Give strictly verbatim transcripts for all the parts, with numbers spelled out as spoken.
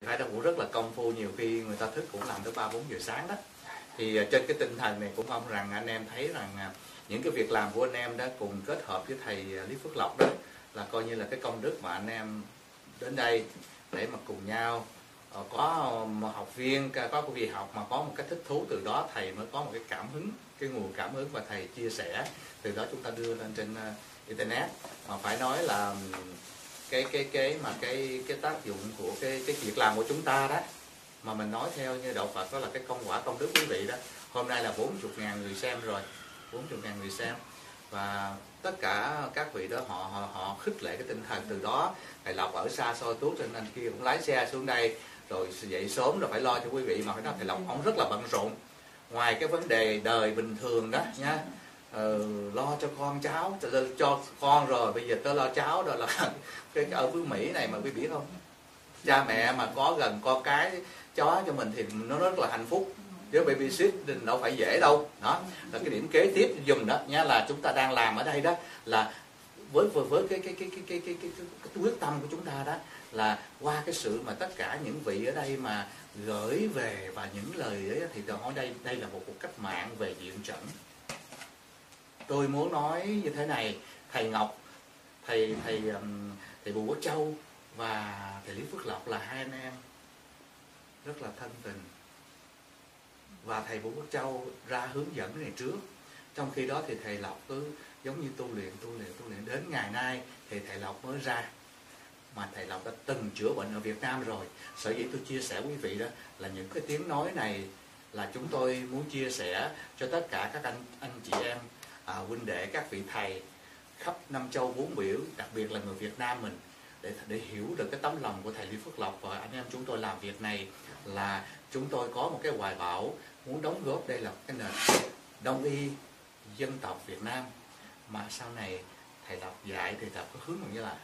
Phải đó cũng rất là công phu, nhiều khi người ta thức cũng làm tới ba bốn giờ sáng đó. Thì trên cái tinh thần này cũng mong rằng anh em thấy rằng những cái việc làm của anh em đó cùng kết hợp với thầy Lý Phước Lộc đó là coi như là cái công đức mà anh em đến đây để mà cùng nhau có một học viên, có cái việc học mà có một cái thích thú, từ đó thầy mới có một cái cảm hứng, cái nguồn cảm hứng và thầy chia sẻ, từ đó chúng ta đưa lên trên internet. Mà phải nói là cái cái cái mà cái cái tác dụng của cái cái việc làm của chúng ta đó, mà mình nói theo như đạo Phật đó là cái công quả công đức quý vị đó. Hôm nay là bốn mươi ngàn người xem rồi, bốn mươi ngàn người xem, và tất cả các vị đó họ họ, họ khích lệ cái tinh thần. Từ đó thầy Lộc ở xa xôi tuốt trên anh kia cũng lái xe xuống đây, rồi dậy sớm rồi phải lo cho quý vị. Mà phải nói thầy Lộc ông rất là bận rộn, ngoài cái vấn đề đời bình thường đó nha, ờ, lo cho con cháu, cho, cho con rồi bây giờ tớ lo cháu. Đó là cái ở với Mỹ này mà quý biết không, cha mẹ mà có gần con cái chó cho mình thì nó rất là hạnh phúc, chứ babysit đâu phải dễ đâu. Đó là cái điểm kế tiếp dùm đó nha, là chúng ta đang làm ở đây đó, là với với, với cái, cái, cái, cái, cái, cái, cái, cái, cái quyết tâm của chúng ta đó, là qua cái sự mà tất cả những vị ở đây mà gửi về và những lời ấy, thì tôi hỏi đây đây là một cuộc cách mạng về diện trận. Tôi muốn nói như thế này, thầy Ngọc, thầy thầy thầy Bùi Quốc Châu và thầy Lý Phước Lộc là hai anh em rất là thân tình, và thầy Bùi Quốc Châu ra hướng dẫn này trước, trong khi đó thì thầy Lộc cứ giống như tu luyện tu luyện tu luyện đến ngày nay thì thầy Lộc mới ra. Mà thầy Lộc đã từng chữa bệnh ở Việt Nam rồi. Sở dĩ tôi chia sẻ quý vị đó là những cái tiếng nói này là chúng tôi muốn chia sẻ cho tất cả các anh anh chị em, à, huynh đệ, các vị thầy khắp năm châu bốn biển, đặc biệt là người Việt Nam mình, để để hiểu được cái tấm lòng của thầy Lý Phước Lộc và anh em chúng tôi làm việc này, là chúng tôi có một cái hoài bão muốn đóng góp đây là cái nền đông y dân tộc Việt Nam, mà sau này thầy Lộc dạy thì Lộc có hướng như là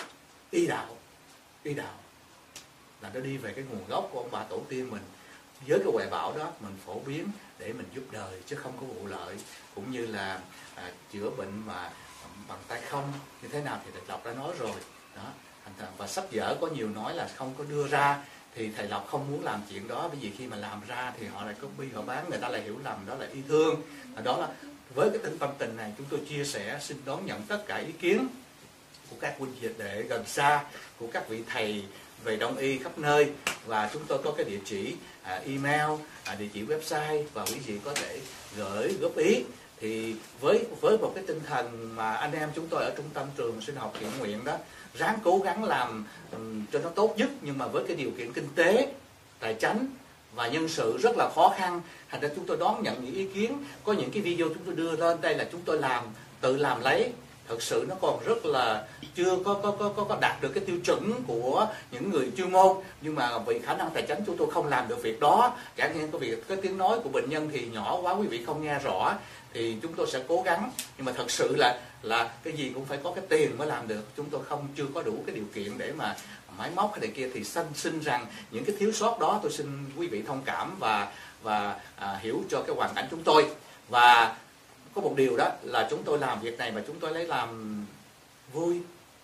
y đạo, y đạo là nó đi về cái nguồn gốc của ông bà tổ tiên mình. Với cái hoài bão đó mình phổ biến để mình giúp đời chứ không có vụ lợi, cũng như là à, chữa bệnh mà bằng tay không như thế nào thì thầy Lộc đã nói rồi đó. Và sách vở có nhiều nói là không có đưa ra, thì thầy Lộc không muốn làm chuyện đó, bởi vì khi mà làm ra thì họ lại copy, họ bán, người ta lại hiểu lầm đó là y thương. Đó là với cái tinh tâm tình này chúng tôi chia sẻ, xin đón nhận tất cả ý kiến của các huynh đệ gần xa, của các vị thầy về đông y khắp nơi, và chúng tôi có cái địa chỉ à, email, à, địa chỉ website, và quý vị có thể gửi góp ý. Thì với với một cái tinh thần mà anh em chúng tôi ở trung tâm trường sinh học thiện nguyện đó, ráng cố gắng làm um, cho nó tốt nhất, nhưng mà với cái điều kiện kinh tế, tài chánh và nhân sự rất là khó khăn, thành ra chúng tôi đón nhận những ý kiến. Có những cái video chúng tôi đưa lên đây là chúng tôi làm tự làm lấy, thật sự nó còn rất là chưa có có có có đạt được cái tiêu chuẩn của những người chuyên môn, nhưng mà vì khả năng tài chính chúng tôi không làm được việc đó. Chẳng hạn có việc cái tiếng nói của bệnh nhân thì nhỏ quá, quý vị không nghe rõ, thì chúng tôi sẽ cố gắng, nhưng mà thật sự là là cái gì cũng phải có cái tiền mới làm được. Chúng tôi không chưa có đủ cái điều kiện để mà máy móc hay này kia, thì xin xin rằng những cái thiếu sót đó tôi xin quý vị thông cảm và và à, hiểu cho cái hoàn cảnh chúng tôi. Và có một điều đó là chúng tôi làm việc này mà chúng tôi lấy làm vui,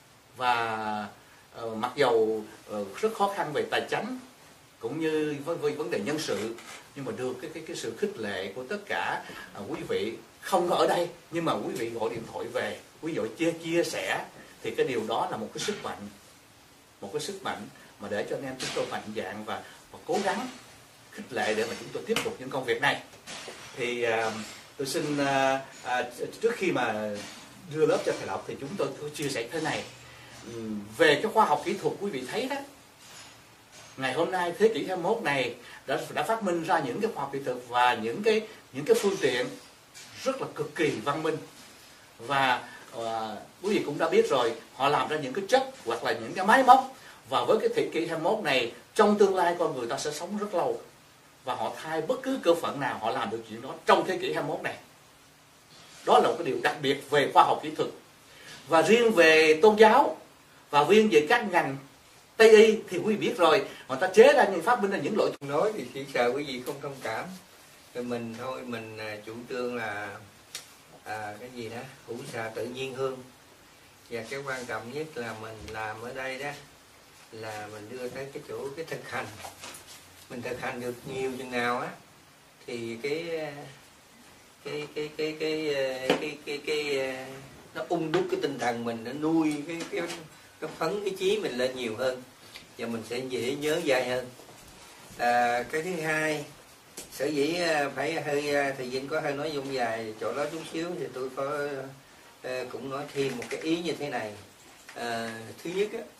và uh, mặc dầu uh, rất khó khăn về tài chính cũng như với, với vấn đề nhân sự, nhưng mà được cái cái cái sự khích lệ của tất cả uh, quý vị không có ở đây, nhưng mà quý vị gọi điện thoại về, quý vị chia chia sẻ, thì cái điều đó là một cái sức mạnh, một cái sức mạnh mà để cho anh em chúng tôi mạnh dạn và, và cố gắng khích lệ để mà chúng tôi tiếp tục những công việc này. Thì uh, tôi xin uh, uh, trước khi mà đưa lớp cho thầy Lộc thì chúng tôi có chia sẻ thế này. um, về cái khoa học kỹ thuật, quý vị thấy đó, ngày hôm nay thế kỷ hai mươi mốt này đã đã phát minh ra những cái khoa học kỹ thuật và những cái những cái phương tiện rất là cực kỳ văn minh, và uh, quý vị cũng đã biết rồi, họ làm ra những cái chất hoặc là những cái máy móc, và với cái thế kỷ hai mươi mốt này, trong tương lai con người ta sẽ sống rất lâu, và họ thay bất cứ cơ phận nào họ làm được chuyện đó trong thế kỷ hai mươi mốt này. Đó là một cái điều đặc biệt về khoa học kỹ thuật. Và riêng về tôn giáo và riêng về các ngành Tây y thì quý vị biết rồi, người ta chế ra những phát minh ra những loại nói thì chỉ sợ quý vị không thông cảm. Rồi mình thôi mình chủ trương là à, cái gì đó hữu xạ tự nhiên hương, và cái quan trọng nhất là mình làm ở đây đó là mình đưa tới cái chỗ cái thực hành. Mình thực hành được nhiều chừng nào á thì cái cái cái cái cái cái cái cái, cái nó ung đúc cái tinh thần mình, nó nuôi cái cái cái phấn cái trí mình lên nhiều hơn và mình sẽ dễ nhớ dai hơn. À, cái thứ hai, sở dĩ phải hơi thầy Vinh có hơi nói dung dài chỗ đó chút xíu thì tôi có à, cũng nói thêm một cái ý như thế này. À, thứ nhất á,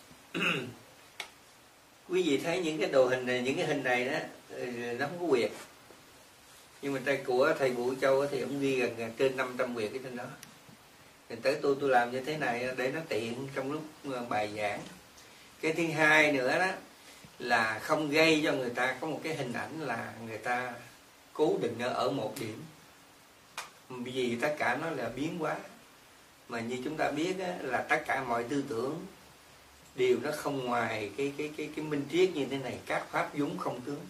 quý vị thấy những cái đồ hình này, những cái hình này đó nó không có quyệt, nhưng mà tay của thầy Vũ Châu thì ông ghi gần trên năm trăm quyệt cái trên đó. Thì tới tôi tôi làm như thế này để nó tiện trong lúc bài giảng. Cái thứ hai nữa đó là không gây cho người ta có một cái hình ảnh là người ta cố định ở một điểm, vì tất cả nó là biến hóa. Mà như chúng ta biết á, là tất cả mọi tư tưởng đều nó không ngoài cái cái cái cái minh triết như thế này, các pháp vốn không tướng.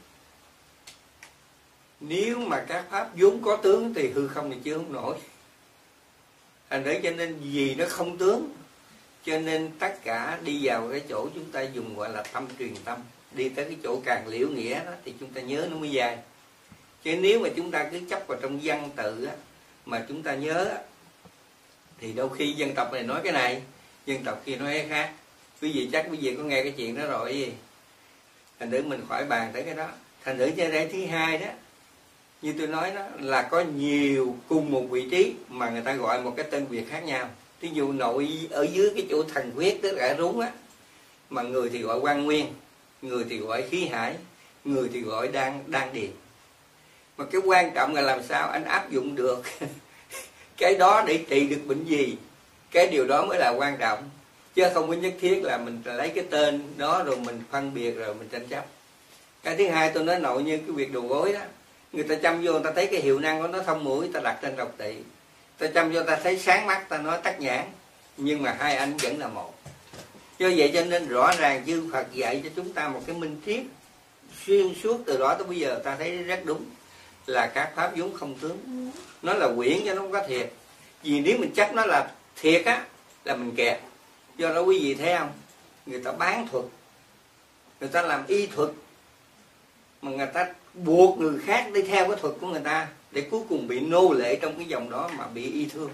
Nếu mà các pháp vốn có tướng thì hư không thì chưa không nổi. Thành ra cho nên vì nó không tướng, cho nên tất cả đi vào cái chỗ chúng ta dùng gọi là tâm truyền tâm, đi tới cái chỗ càng liễu nghĩa đó thì chúng ta nhớ nó mới dài. Chứ nếu mà chúng ta cứ chấp vào trong văn tự á, mà chúng ta nhớ á, thì đôi khi dân tộc này nói cái này, dân tộc kia nói cái khác. Quý vị chắc quý vị có nghe cái chuyện đó rồi gì. Thành thử mình khỏi bàn tới cái đó. Thành thử cho đây thứ hai đó, như tôi nói đó, là có nhiều cùng một vị trí mà người ta gọi một cái tên Việt khác nhau. Ví dụ nội ở dưới cái chỗ thần huyết tức là rúng á, mà người thì gọi Quan Nguyên, người thì gọi khí hải, người thì gọi đan đan điền. Mà cái quan trọng là làm sao anh áp dụng được cái đó để trị được bệnh gì, cái điều đó mới là quan trọng. Chứ không có nhất thiết là mình lấy cái tên đó rồi mình phân biệt rồi mình tranh chấp. Cái thứ hai tôi nói nội như cái việc đầu gối đó, người ta chăm vô người ta thấy cái hiệu năng của nó thông mũi, ta đặt trên độc tỵ. Ta chăm vô ta thấy sáng mắt, ta nói tắc nhãn. Nhưng mà hai anh vẫn là một. Do vậy cho nên rõ ràng chư Phật dạy cho chúng ta một cái minh triết xuyên suốt từ đó tới bây giờ ta thấy rất đúng, là các pháp vốn không tướng. Nó là quyển cho nó không có thiệt. Vì nếu mình chắc nó là thiệt á là mình kẹt. Do đó quý vị thấy không, người ta bán thuật, người ta làm y thuật, mà người ta buộc người khác đi theo cái thuật của người ta, để cuối cùng bị nô lệ trong cái dòng đó mà bị y thương.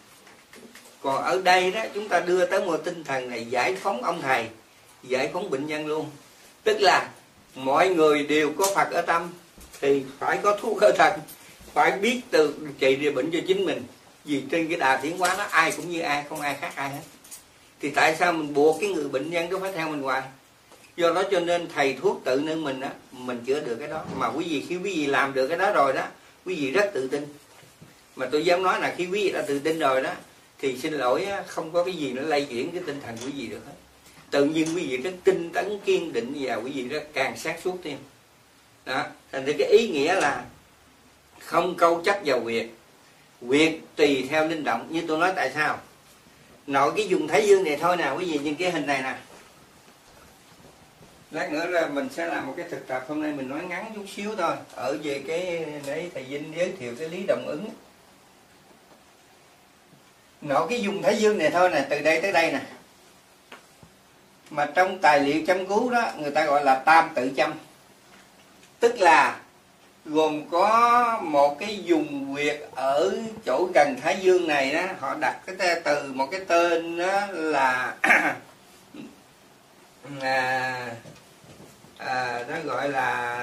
Còn ở đây đó chúng ta đưa tới một tinh thần này giải phóng ông thầy, giải phóng bệnh nhân luôn. Tức là mọi người đều có Phật ở tâm thì phải có thuốc ở thân, phải biết từ trị điều bệnh cho chính mình. Vì trên cái đà tiến hóa nó ai cũng như ai, không ai khác ai hết. Thì tại sao mình buộc cái người bệnh nhân đó phải theo mình hoài? Do đó cho nên thầy thuốc tự nâng mình á, mình chữa được cái đó. Mà quý vị khi quý vị làm được cái đó rồi đó, quý vị rất tự tin. Mà tôi dám nói là khi quý vị đã tự tin rồi đó, thì xin lỗi á, không có cái gì nó lay chuyển cái tinh thần của quý vị được hết. Tự nhiên quý vị rất tinh tấn kiên định và quý vị rất càng sáng suốt thêm. Đó, thành ra cái ý nghĩa là không câu chấp vào quyệt, quyệt tùy theo linh động. Như tôi nói tại sao nội cái dùng Thái Dương này thôi nào quý vị, nhìn cái hình này nè. Lát nữa là mình sẽ làm một cái thực tập, hôm nay mình nói ngắn chút xíu thôi, ở về cái để thầy Vinh giới thiệu cái lý động ứng. Nội cái dùng Thái Dương này thôi nè, từ đây tới đây nè. Mà trong tài liệu châm cứu đó người ta gọi là tam tự châm. Tức là gồm có một cái vùng huyệt ở chỗ gần Thái Dương này đó, họ đặt cái từ một cái tên đó là à, à, nó gọi là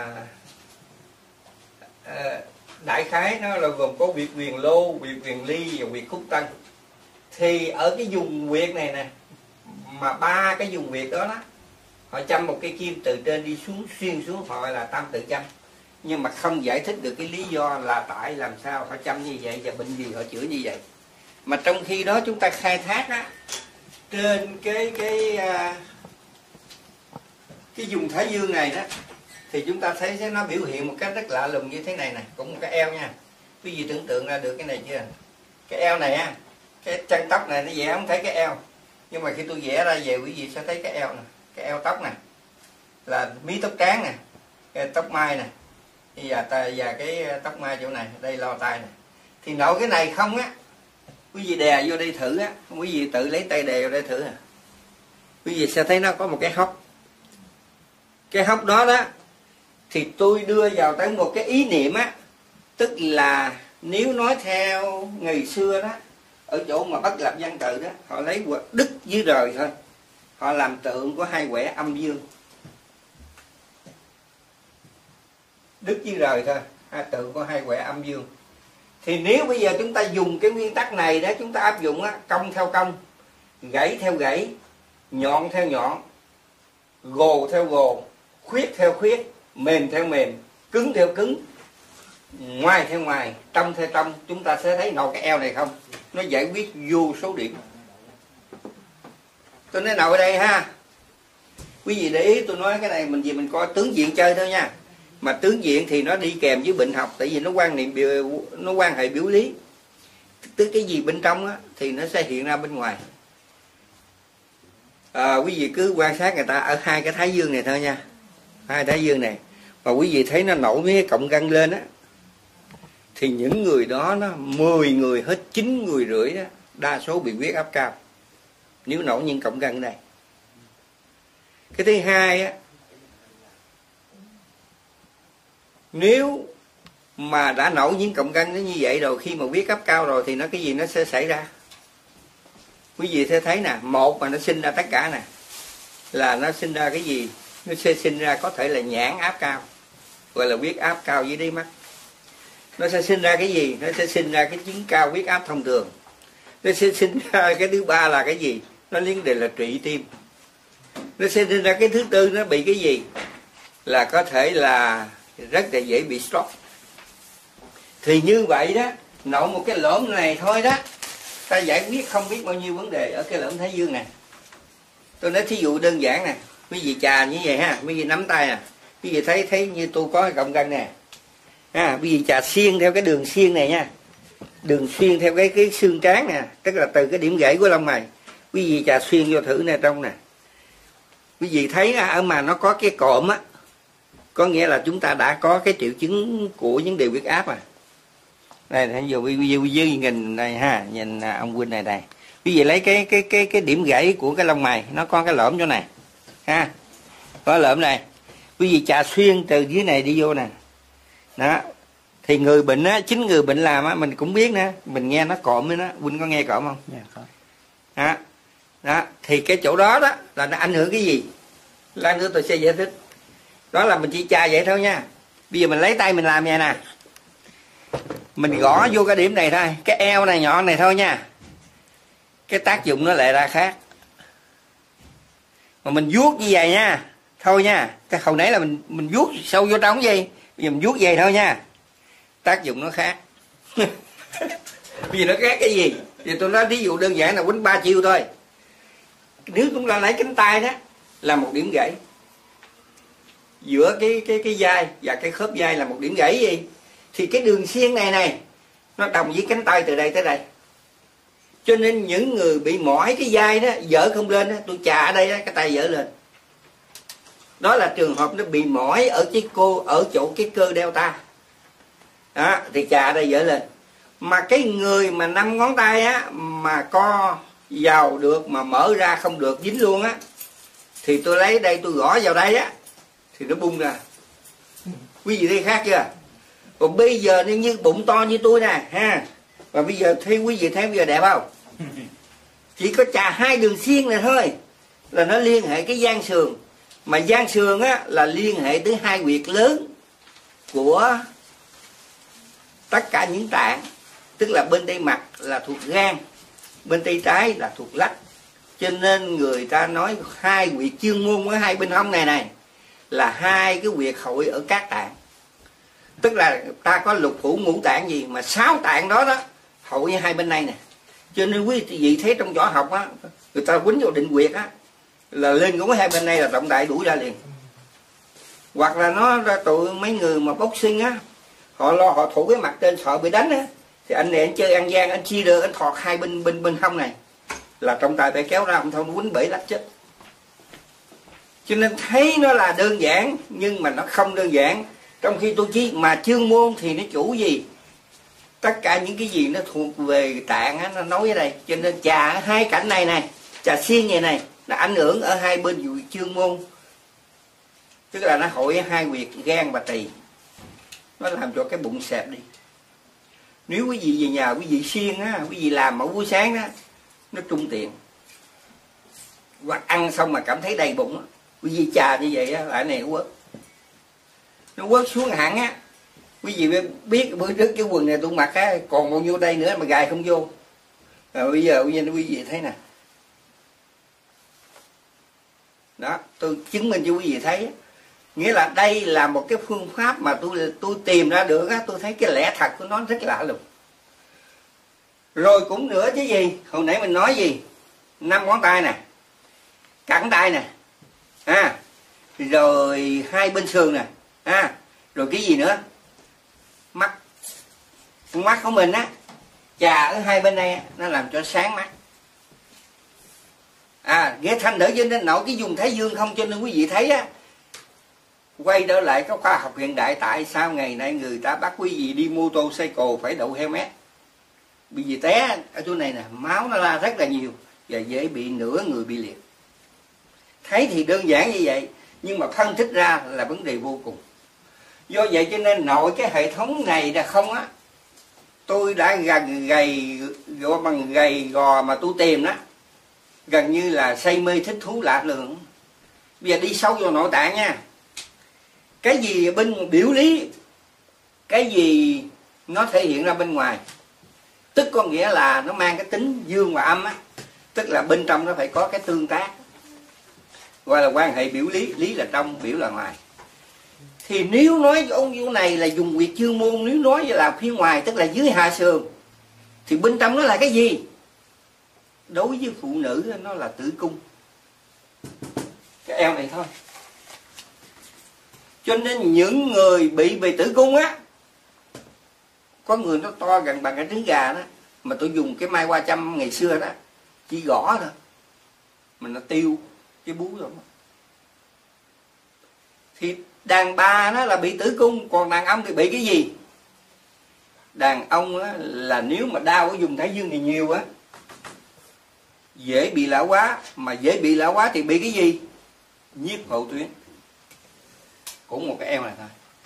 à, đại khái nó là gồm có huyệt Viền Lô, huyệt Viền Ly và huyệt Khúc Tân. Thì ở cái vùng huyệt này nè, mà ba cái vùng huyệt đó đó, họ châm một cái kim từ trên đi xuống xuyên xuống, họ gọi là tam tự châm. Nhưng mà không giải thích được cái lý do là tại làm sao họ châm như vậy và bệnh gì họ chữa như vậy. Mà trong khi đó chúng ta khai thác á, trên cái cái cái vùng Thái Dương này đó, thì chúng ta thấy nó biểu hiện một cách rất lạ lùng như thế này nè, cũng một cái eo nha. Quý vị tưởng tượng ra được cái này chưa? Cái eo này á, cái chân tóc này nó vẽ không thấy cái eo, nhưng mà khi tôi vẽ ra về quý vị sẽ thấy cái eo nè, cái eo tóc nè, là mí tóc trán nè, cái tóc mai nè, và và cái tóc mai chỗ này, đây lo tai nè. Thì nội cái này không á, quý vị đè vô đây thử á, quý vị tự lấy tay đè vô đây thử à, quý vị sẽ thấy nó có một cái hốc, Cái hốc đó đó thì tôi đưa vào tới một cái ý niệm á, tức là nếu nói theo ngày xưa đó, ở chỗ mà Bất Lập Văn Tự đó, họ lấy đức với rời thôi, họ làm tượng của hai quẻ âm dương. Đức với rời thôi, hai tượng của hai quẻ âm dương. Thì nếu bây giờ chúng ta dùng cái nguyên tắc này đó, chúng ta áp dụng á, công theo công, gãy theo gãy, nhọn theo nhọn, gồ theo gồ, khuyết theo khuyết, mềm theo mềm, cứng theo cứng, ngoài theo ngoài, trong theo trong, chúng ta sẽ thấy nồi cái eo này không? Nó giải quyết vô số điểm. Tôi nói nồi ở đây ha. Quý vị để ý tôi nói cái này mình gì mình coi tướng diện chơi thôi nha. Mà tướng diện thì nó đi kèm với bệnh học, tại vì nó quan niệm biểu, nó quan hệ biểu lý. Tức cái gì bên trong á thì nó sẽ hiện ra bên ngoài. À, quý vị cứ quan sát người ta ở hai cái thái dương này thôi nha, hai thái dương này mà quý vị thấy nó nổi mấy cái cọng gân lên á, thì những người đó nó mười người hết chín người rưỡi đó đa số bị huyết áp cao nếu nổi những cọng gân này. Cái thứ hai á, nếu mà đã nổi những cọng gân nó như vậy rồi, khi mà huyết áp cao rồi thì nó cái gì nó sẽ xảy ra? Quý vị sẽ thấy nè, một mà nó sinh ra tất cả nè, là nó sinh ra cái gì? Nó sẽ sinh ra có thể là nhãn áp cao, gọi là huyết áp cao dưới đáy mắt. Nó sẽ sinh ra cái gì? Nó sẽ sinh ra cái chứng cao huyết áp thông thường. Nó sẽ sinh ra cái thứ ba là cái gì? Nó liên đề là trụy tim. Nó sẽ sinh ra cái thứ tư, nó bị cái gì? Là có thể là rất là dễ bị stroke. Thì như vậy đó, nổi một cái lõm này thôi đó, ta giải quyết không biết bao nhiêu vấn đề ở cái lõm thái dương này. Tôi nói thí dụ đơn giản nè, quý vị chà như vậy ha, quý vị nắm tay nè, quý vị thấy thấy như tôi có cái cọng gân nè, ha, quý vị chà xuyên theo cái đường xuyên này nha, đường xuyên theo cái cái xương trán nè, tức là từ cái điểm gãy của lông mày, quý vị chà xuyên vô thử nè trong nè, quý vị thấy ở mà nó có cái cộm á, có nghĩa là chúng ta đã có cái triệu chứng của vấn đề huyết áp à. Đây thấy giờ quý vị dưới nhìn đây ha, nhìn ông Huynh này đây, quý vị lấy cái cái cái cái điểm gãy của cái lông mày, nó có cái lõm chỗ này ha, có lõm này, quý vị chà xuyên từ dưới này đi vô nè, đó thì người bệnh á, chính người bệnh làm á, mình cũng biết nè, mình nghe nó cộm với nó, Huynh có nghe cộm không? Dạ có. Đó, đó thì cái chỗ đó đó là nó ảnh hưởng cái gì? Lát nữa tôi sẽ giải thích. Đó là mình chỉ chà vậy thôi nha. Bây giờ mình lấy tay mình làm vậy nè, mình gõ vô cái điểm này thôi, cái eo này nhọn này thôi nha, cái tác dụng nó lại ra khác. Mà mình vuốt như vậy nha, thôi nha, cái hồi nãy là mình mình vuốt sâu vô trong gì, bây giờ mình vuốt vậy thôi nha, tác dụng nó khác. Bây giờ nó khác cái gì? Giờ tôi nói ví dụ đơn giản là quýnh ba chiêu thôi. Nếu chúng ta lấy cánh tay đó là một điểm gãy, giữa cái cái cái vai và cái khớp vai là một điểm gãy gì, thì cái đường xiên này này nó đồng với cánh tay từ đây tới đây. Cho nên những người bị mỏi cái vai đó, dở không lên đó, tôi chà ở đây đó, cái tay dở lên. Đó là trường hợp nó bị mỏi ở cái cô ở chỗ cái cơ delta. Đó, thì chà ở đây dở lên. Mà cái người mà năm ngón tay á mà co vào được mà mở ra không được dính luôn á, thì tôi lấy đây tôi gõ vào đây á thì nó bung ra. Quý vị thấy khác chưa? Còn bây giờ nếu như bụng to như tôi nè ha, và bây giờ thấy quý vị thấy bây giờ đẹp không? Chỉ có chà hai đường xiên này thôi là nó liên hệ cái gian sườn, mà gian sườn á là liên hệ tới hai huyệt lớn của tất cả những tạng, tức là bên tay mặt là thuộc gan, bên tay trái là thuộc lách. Cho nên người ta nói hai huyệt chuyên môn ở hai bên hông này này là hai cái huyệt hội ở các tạng. Tức là ta có lục phủ ngũ tạng gì mà sáu tạng đó đó hội như hai bên này nè. Cho nên quý vị thấy trong võ học á, người ta quýnh vào định huyệt á là lên của hai bên này là trọng đại đuổi ra liền. Hoặc là nó ra tụi mấy người mà boxing á, họ lo họ thủ cái mặt trên sợ bị đánh á, thì anh này anh chơi ăn gian, anh chia đơ, anh thọt hai bên bên bên hông này là trọng tài phải kéo ra, không thôi quýnh bể lách chết. Cho nên thấy nó là đơn giản nhưng mà nó không đơn giản. Trong khi tôi chỉ mà chuyên môn thì nó chủ gì? Tất cả những cái gì nó thuộc về tạng á, nó nói ở đây. Cho nên chà hai cảnh này này, chà xiên này này, nó ảnh hưởng ở hai bên chuyên môn tức là nó hội hai huyệt gan và tỳ, nó làm cho cái bụng xẹp đi. Nếu quý vị về nhà quý vị siêng á, quý vị làm mỗi buổi sáng đó, nó trung tiện, hoặc ăn xong mà cảm thấy đầy bụng á, quý vị chà như vậy á, lại này nó quớt, nó quớt xuống hẳn á. Quý vị biết bữa trước cái quần này tôi mặc á, còn bao nhiêu đây nữa mà gài không vô. Rồi bây giờ quý vị thấy nè, đó, tôi chứng minh cho quý vị thấy. Nghĩa là đây là một cái phương pháp mà tôi tôi tìm ra được á, tôi thấy cái lẽ thật của nó rất lạ lùng. Rồi cũng nữa chứ gì, hồi nãy mình nói gì, năm ngón tay nè, cẳng tay nè, à, rồi hai bên sườn nè, à, rồi cái gì nữa, mắt, con mắt của mình á, chà ở hai bên đây nó làm cho sáng mắt. À, ghé thanh đỡ cho nên nổi cái dùng thái dương không, cho nên quý vị thấy á, quay trở lại cái khoa học hiện đại, tại sao ngày nay người ta bắt quý vị đi mô tô xe cồ phải đậu helmet? Bởi vì té ở chỗ này nè, máu nó la rất là nhiều và dễ bị nửa người bị liệt. Thấy thì đơn giản như vậy, nhưng mà phân tích ra là vấn đề vô cùng. Do vậy cho nên nội cái hệ thống này là không á, tôi đã gần gầy gò bằng gầy gò mà tôi tìm đó, gần như là say mê thích thú lạ lùng. Bây giờ đi sâu vào nội tạng nha. Cái gì bên biểu lý, cái gì nó thể hiện ra bên ngoài, tức có nghĩa là nó mang cái tính dương và âm á, tức là bên trong nó phải có cái tương tác, gọi là quan hệ biểu lý, lý là trong, biểu là ngoài. Thì nếu nói ông vụ này là dùng huyệt chuyên môn, nếu nói là phía ngoài tức là dưới hạ sườn, thì bên trong nó là cái gì? Đối với phụ nữ nó là tử cung, cái eo này thôi. Cho nên những người bị về tử cung á, có người nó to gần bằng cái trứng gà đó, mà tôi dùng cái mai hoa châm ngày xưa đó, chỉ gõ thôi mà nó tiêu cái bú rồi. Thì đàn bà nó là bị tử cung, còn đàn ông thì bị cái gì? Đàn ông á, là nếu mà đau ở vùng thái dương thì nhiều á, dễ bị lão hóa, mà dễ bị lão hóa thì bị cái gì? Nhiếp hậu tuyến, cũng một cái eo này thôi.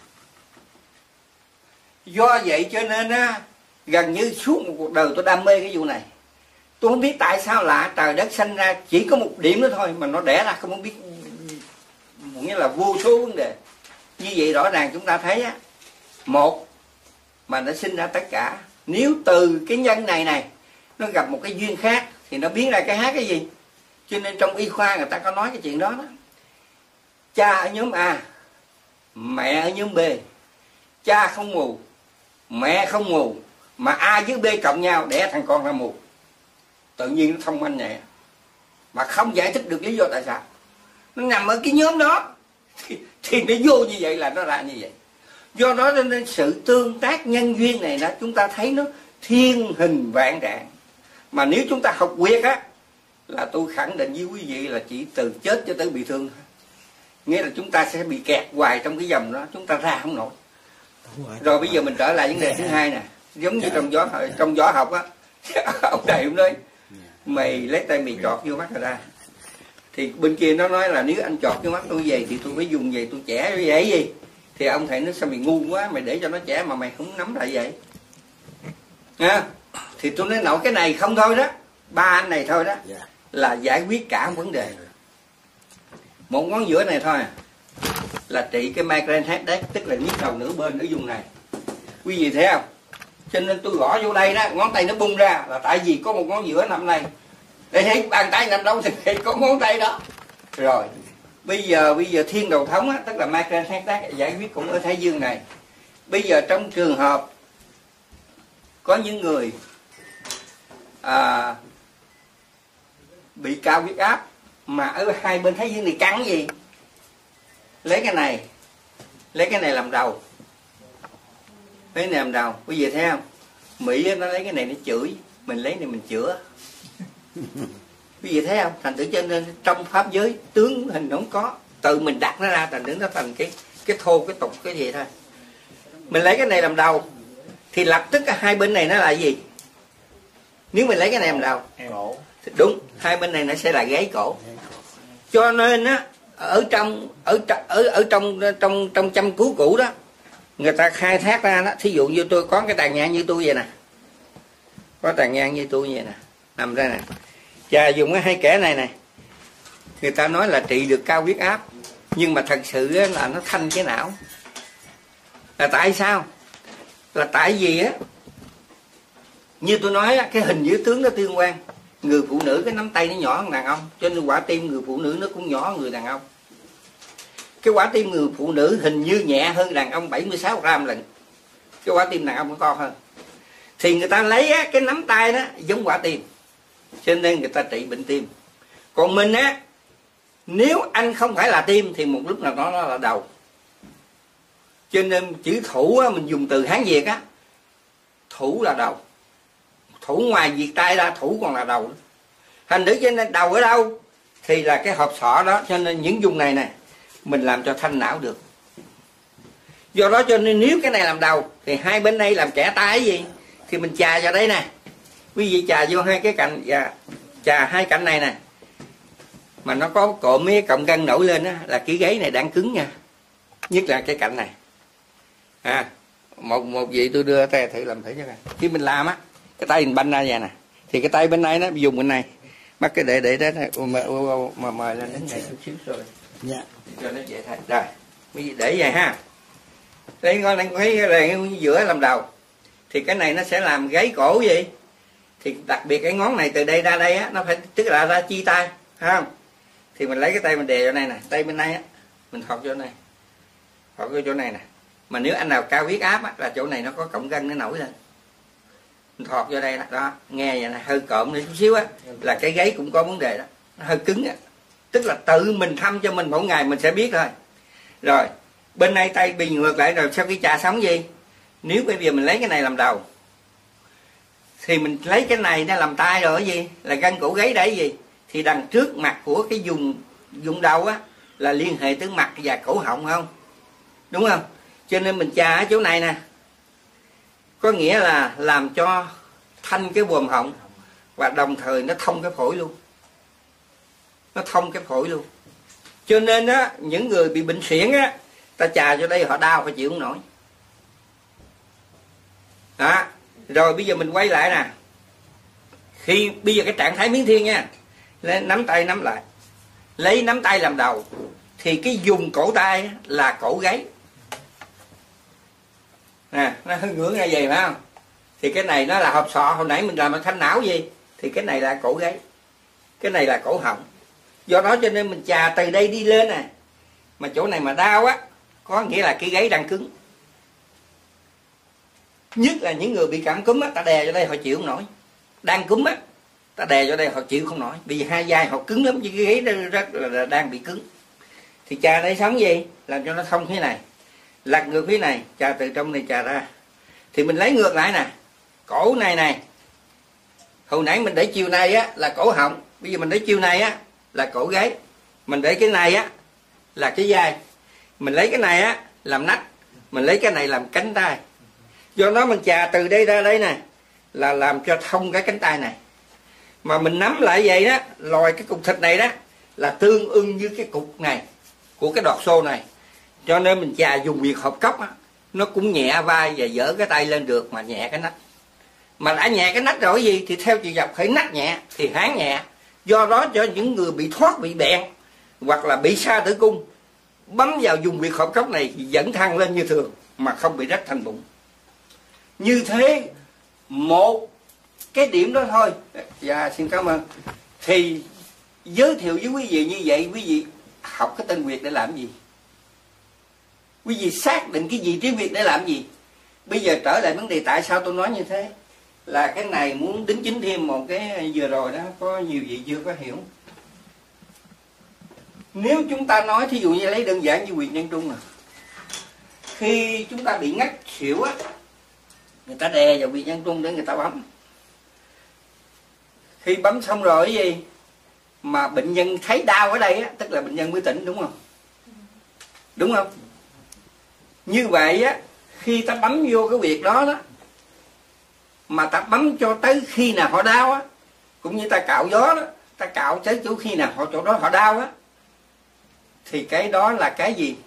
Do vậy cho nên á, gần như suốt một cuộc đời tôi đam mê cái vụ này. Tôi không biết tại sao lạ trời đất sanh ra chỉ có một điểm nữa thôi mà nó đẻ ra không biết, nghĩa là vô số vấn đề. Như vậy rõ ràng chúng ta thấy á, một mà nó sinh ra tất cả. Nếu từ cái nhân này này nó gặp một cái duyên khác thì nó biến ra cái hát cái gì. Cho nên trong y khoa người ta có nói cái chuyện đó đó. Cha ở nhóm A, mẹ ở nhóm B. Cha không mù, mẹ không mù, mà A với B cộng nhau đẻ thằng con ra mù. Tự nhiên nó thông minh nhẹ, mà không giải thích được lý do tại sao. Nó nằm ở cái nhóm đó thì, thì nó vô như vậy là nó ra như vậy. Do đó nên sự tương tác nhân duyên này đó, chúng ta thấy nó thiên hình vạn trạng. Mà nếu chúng ta học quyệt á, là tôi khẳng định với quý vị là chỉ từ chết cho tới bị thương thôi. Nghĩa là chúng ta sẽ bị kẹt hoài trong cái dòng đó, chúng ta ra không nổi. Rồi bây giờ mình trở lại vấn đề thứ hai nè, giống như trong gió trong gió học á, ông thầy cũng nói mày lấy tay mày chọt vô mắt người ta, thì bên kia nó nói là nếu anh chọt vô mắt tôi vậy thì tôi phải dùng vậy, tôi chẻ như vậy gì. Thì ông thầy nói sao mày ngu quá, mày để cho nó chẻ mà mày không nắm lại vậy nha. Thì tôi nói nổi cái này không thôi đó, ba anh này thôi đó là giải quyết cả vấn đề. Một ngón giữa này thôi là trị cái migraine headache, tức là nhức đầu nửa bên ở vùng này. Quý vị thấy không? Cho nên tôi gõ vô đây đó, ngón tay nó bung ra là tại vì có một ngón giữa nằm này. Để thấy bàn tay nằm đâu thì có ngón tay đó. Rồi, bây giờ bây giờ thiên đầu thống á, tức là migraine headache giải quyết cũng ở thái dương này. Bây giờ trong trường hợp có những người à, bị cao huyết áp mà ở hai bên thái dương này căng gì, lấy cái này lấy cái này làm đầu, lấy cái này làm đầu. Quý vị thấy không? Mỹ nó lấy cái này nó chửi, mình lấy này mình chữa. Quý vị thấy không? Thành thử cho nên trong pháp giới tướng hình không có, tự mình đặt nó ra thành thử nó thành cái cái thô cái tục cái gì thôi. Mình lấy cái này làm đầu thì lập tức hai bên này nó là gì? Nếu mình lấy cái này làm đầu, đúng, hai bên này nó sẽ là gáy cổ. Cho nên á, ở trong ở ở ở trong trong trong chăm cứu cũ đó, người ta khai thác ra đó, thí dụ như tôi có cái tàn nhang như tôi vậy nè, có tàn nhang như tôi vậy nè, nằm ra nè, và dùng cái hai kẻ này này, người ta nói là trị được cao huyết áp, nhưng mà thật sự là nó thanh cái não. Là tại sao? Là tại vì á, như tôi nói cái hình dưới tướng nó tương quan. Người phụ nữ cái nắm tay nó nhỏ hơn đàn ông, cho nên quả tim người phụ nữ nó cũng nhỏ hơn người đàn ông. Cái quả tim người phụ nữ hình như nhẹ hơn đàn ông bảy mươi sáu gram lần, cái quả tim đàn ông nó to hơn. Thì người ta lấy á, cái nắm tay đó giống quả tim, cho nên người ta trị bệnh tim. Còn mình á, nếu anh không phải là tim thì một lúc nào đó nó là đầu. Cho nên chữ thủ á, mình dùng từ Hán Việt á, thủ là đầu. Thủ ngoài việc tay ra, thủ còn là đầu. Thành thử cho nên đầu ở đâu thì là cái hộp sọ đó. Cho nên những vùng này nè mình làm cho thanh não được. Do đó cho nên nếu cái này làm đầu thì hai bên đây làm kẻ tay gì thì mình chà vào đây nè, quý vị chà vô hai cái cạnh và chà hai cạnh này nè, mà nó có cộm mấy cọng gân nổi lên á, là cái gáy này đang cứng nha, nhất là cái cạnh này. À, một một vị tôi đưa tay thử làm thử cho coi. Khi mình làm á, cái tay mình banh ra vậy nè, thì cái tay bên này nó dùng bên này, bắt cái để để đó mà mà mời lên đến này chút xíu rồi. Dạ. Cho nó dễ thấy. Rồi, quý vị để vậy ha. Đây con đang thấy cái giữa làm đầu. Thì cái này nó sẽ làm gáy cổ gì? Thì đặc biệt cái ngón này từ đây ra đây á, nó phải tức là ra chi tay, phải không? Thì mình lấy cái tay mình đè vào này nè, tay bên này á, mình thọt vô này, thọt vô chỗ này nè. Mà nếu anh nào cao huyết áp á, là chỗ này nó có cọng gân nó nổi lên, mình thọt vô đây nè, đó, nghe vậy nè, hơi cộm lên chút xíu á, là cái gáy cũng có vấn đề đó, nó hơi cứng á, tức là tự mình thăm cho mình mỗi ngày mình sẽ biết thôi. Rồi bên này tay bị ngược lại rồi, sau khi trà xong gì? Nếu bây giờ mình lấy cái này làm đầu, thì mình lấy cái này nó làm tay rồi cái gì? Là gân cổ gáy để gì? Thì đằng trước mặt của cái vùng vùng đầu á là liên hệ tới mặt và cổ họng, không? Đúng không? Cho nên mình chà ở chỗ này nè, có nghĩa là làm cho thanh cái buồm họng và đồng thời nó thông cái phổi luôn, nó thông cái phổi luôn. Cho nên á, những người bị bệnh suyễn á, ta chà cho đây họ đau, họ chịu không nổi. Đó. Rồi bây giờ mình quay lại nè, khi bây giờ cái trạng thái miến thiên nha, lên nắm tay nắm lại, lấy nắm tay làm đầu, thì cái vùng cổ tay là cổ gáy nè, nó hơi ngưỡng ra vậy phải không? Thì cái này nó là hộp sọ, hồi nãy mình làm ở thanh não gì, thì cái này là cổ gáy, cái này là cổ họng. Do đó cho nên mình chà từ đây đi lên nè, mà chỗ này mà đau á, có nghĩa là cái gáy đang cứng. Nhất là những người bị cảm cúm á, ta đè vô đây họ chịu không nổi. Đang cúm á, ta đè vô đây họ chịu không nổi, vì hai vai họ cứng lắm, chứ cái gáy đó rất là, là đang bị cứng. Thì chà đây sống gì? Làm cho nó thông thế này, lật ngược phía này, chà từ trong này chà ra. Thì mình lấy ngược lại nè, cổ này này, hồi nãy mình để chiều này á là cổ họng, bây giờ mình để chiều này á là cổ gáy, mình để cái này á là cái vai, mình lấy cái này á làm nách, mình lấy cái này làm cánh tay. Do đó mình chà từ đây ra đây nè, là làm cho thông cái cánh tay này. Mà mình nắm lại vậy đó, lòi cái cục thịt này đó là tương ưng với cái cục này của cái đọt xô này. Cho nên mình chà dùng việc hộp cốc á, nó cũng nhẹ vai và dỡ cái tay lên được, mà nhẹ cái nách. Mà đã nhẹ cái nách rồi gì thì theo chiều dọc phải nách nhẹ thì háng nhẹ. Do đó cho những người bị thoát, bị bẹn hoặc là bị sa tử cung, bấm vào dùng việc hộp cốc này thì vẫn thăng lên như thường mà không bị rách thành bụng. Như thế một cái điểm đó thôi. Dạ xin cảm ơn. Thì giới thiệu với quý vị như vậy, quý vị học cái tên Việt để làm gì? Quý vị xác định cái vị trí Việt để làm gì? Bây giờ trở lại vấn đề tại sao tôi nói như thế, là cái này muốn đính chính thêm một cái vừa rồi đó, có nhiều vị chưa có hiểu. Nếu chúng ta nói thí dụ như lấy đơn giản như huyệt nhân trung à, khi chúng ta bị ngất xỉu á, người ta đè vào huyệt nhân trung để người ta bấm. Khi bấm xong rồi cái gì mà bệnh nhân thấy đau ở đây á, tức là bệnh nhân mới tỉnh, đúng không? Đúng không? Như vậy á, khi ta bấm vô cái huyệt đó đó, mà ta bấm cho tới khi nào họ đau á, cũng như ta cạo gió đó, ta cạo tới chỗ khi nào họ chỗ đó họ đau á, thì cái đó là cái gì?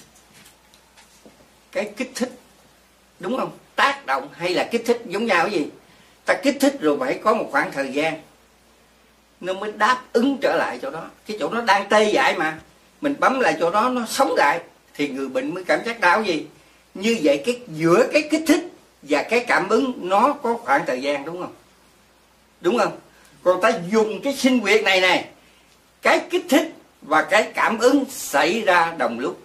Cái kích thích, đúng không? Tác động hay là kích thích giống nhau cái gì? Ta kích thích rồi phải có một khoảng thời gian nó mới đáp ứng trở lại chỗ đó. Cái chỗ nó đang tê dại mà mình bấm lại chỗ đó nó sống lại thì người bệnh mới cảm giác đau gì. Như vậy cái giữa cái kích thích và cái cảm ứng nó có khoảng thời gian, đúng không? Đúng không? Còn ta dùng cái sinh huyệt này này, cái kích thích và cái cảm ứng xảy ra đồng lúc.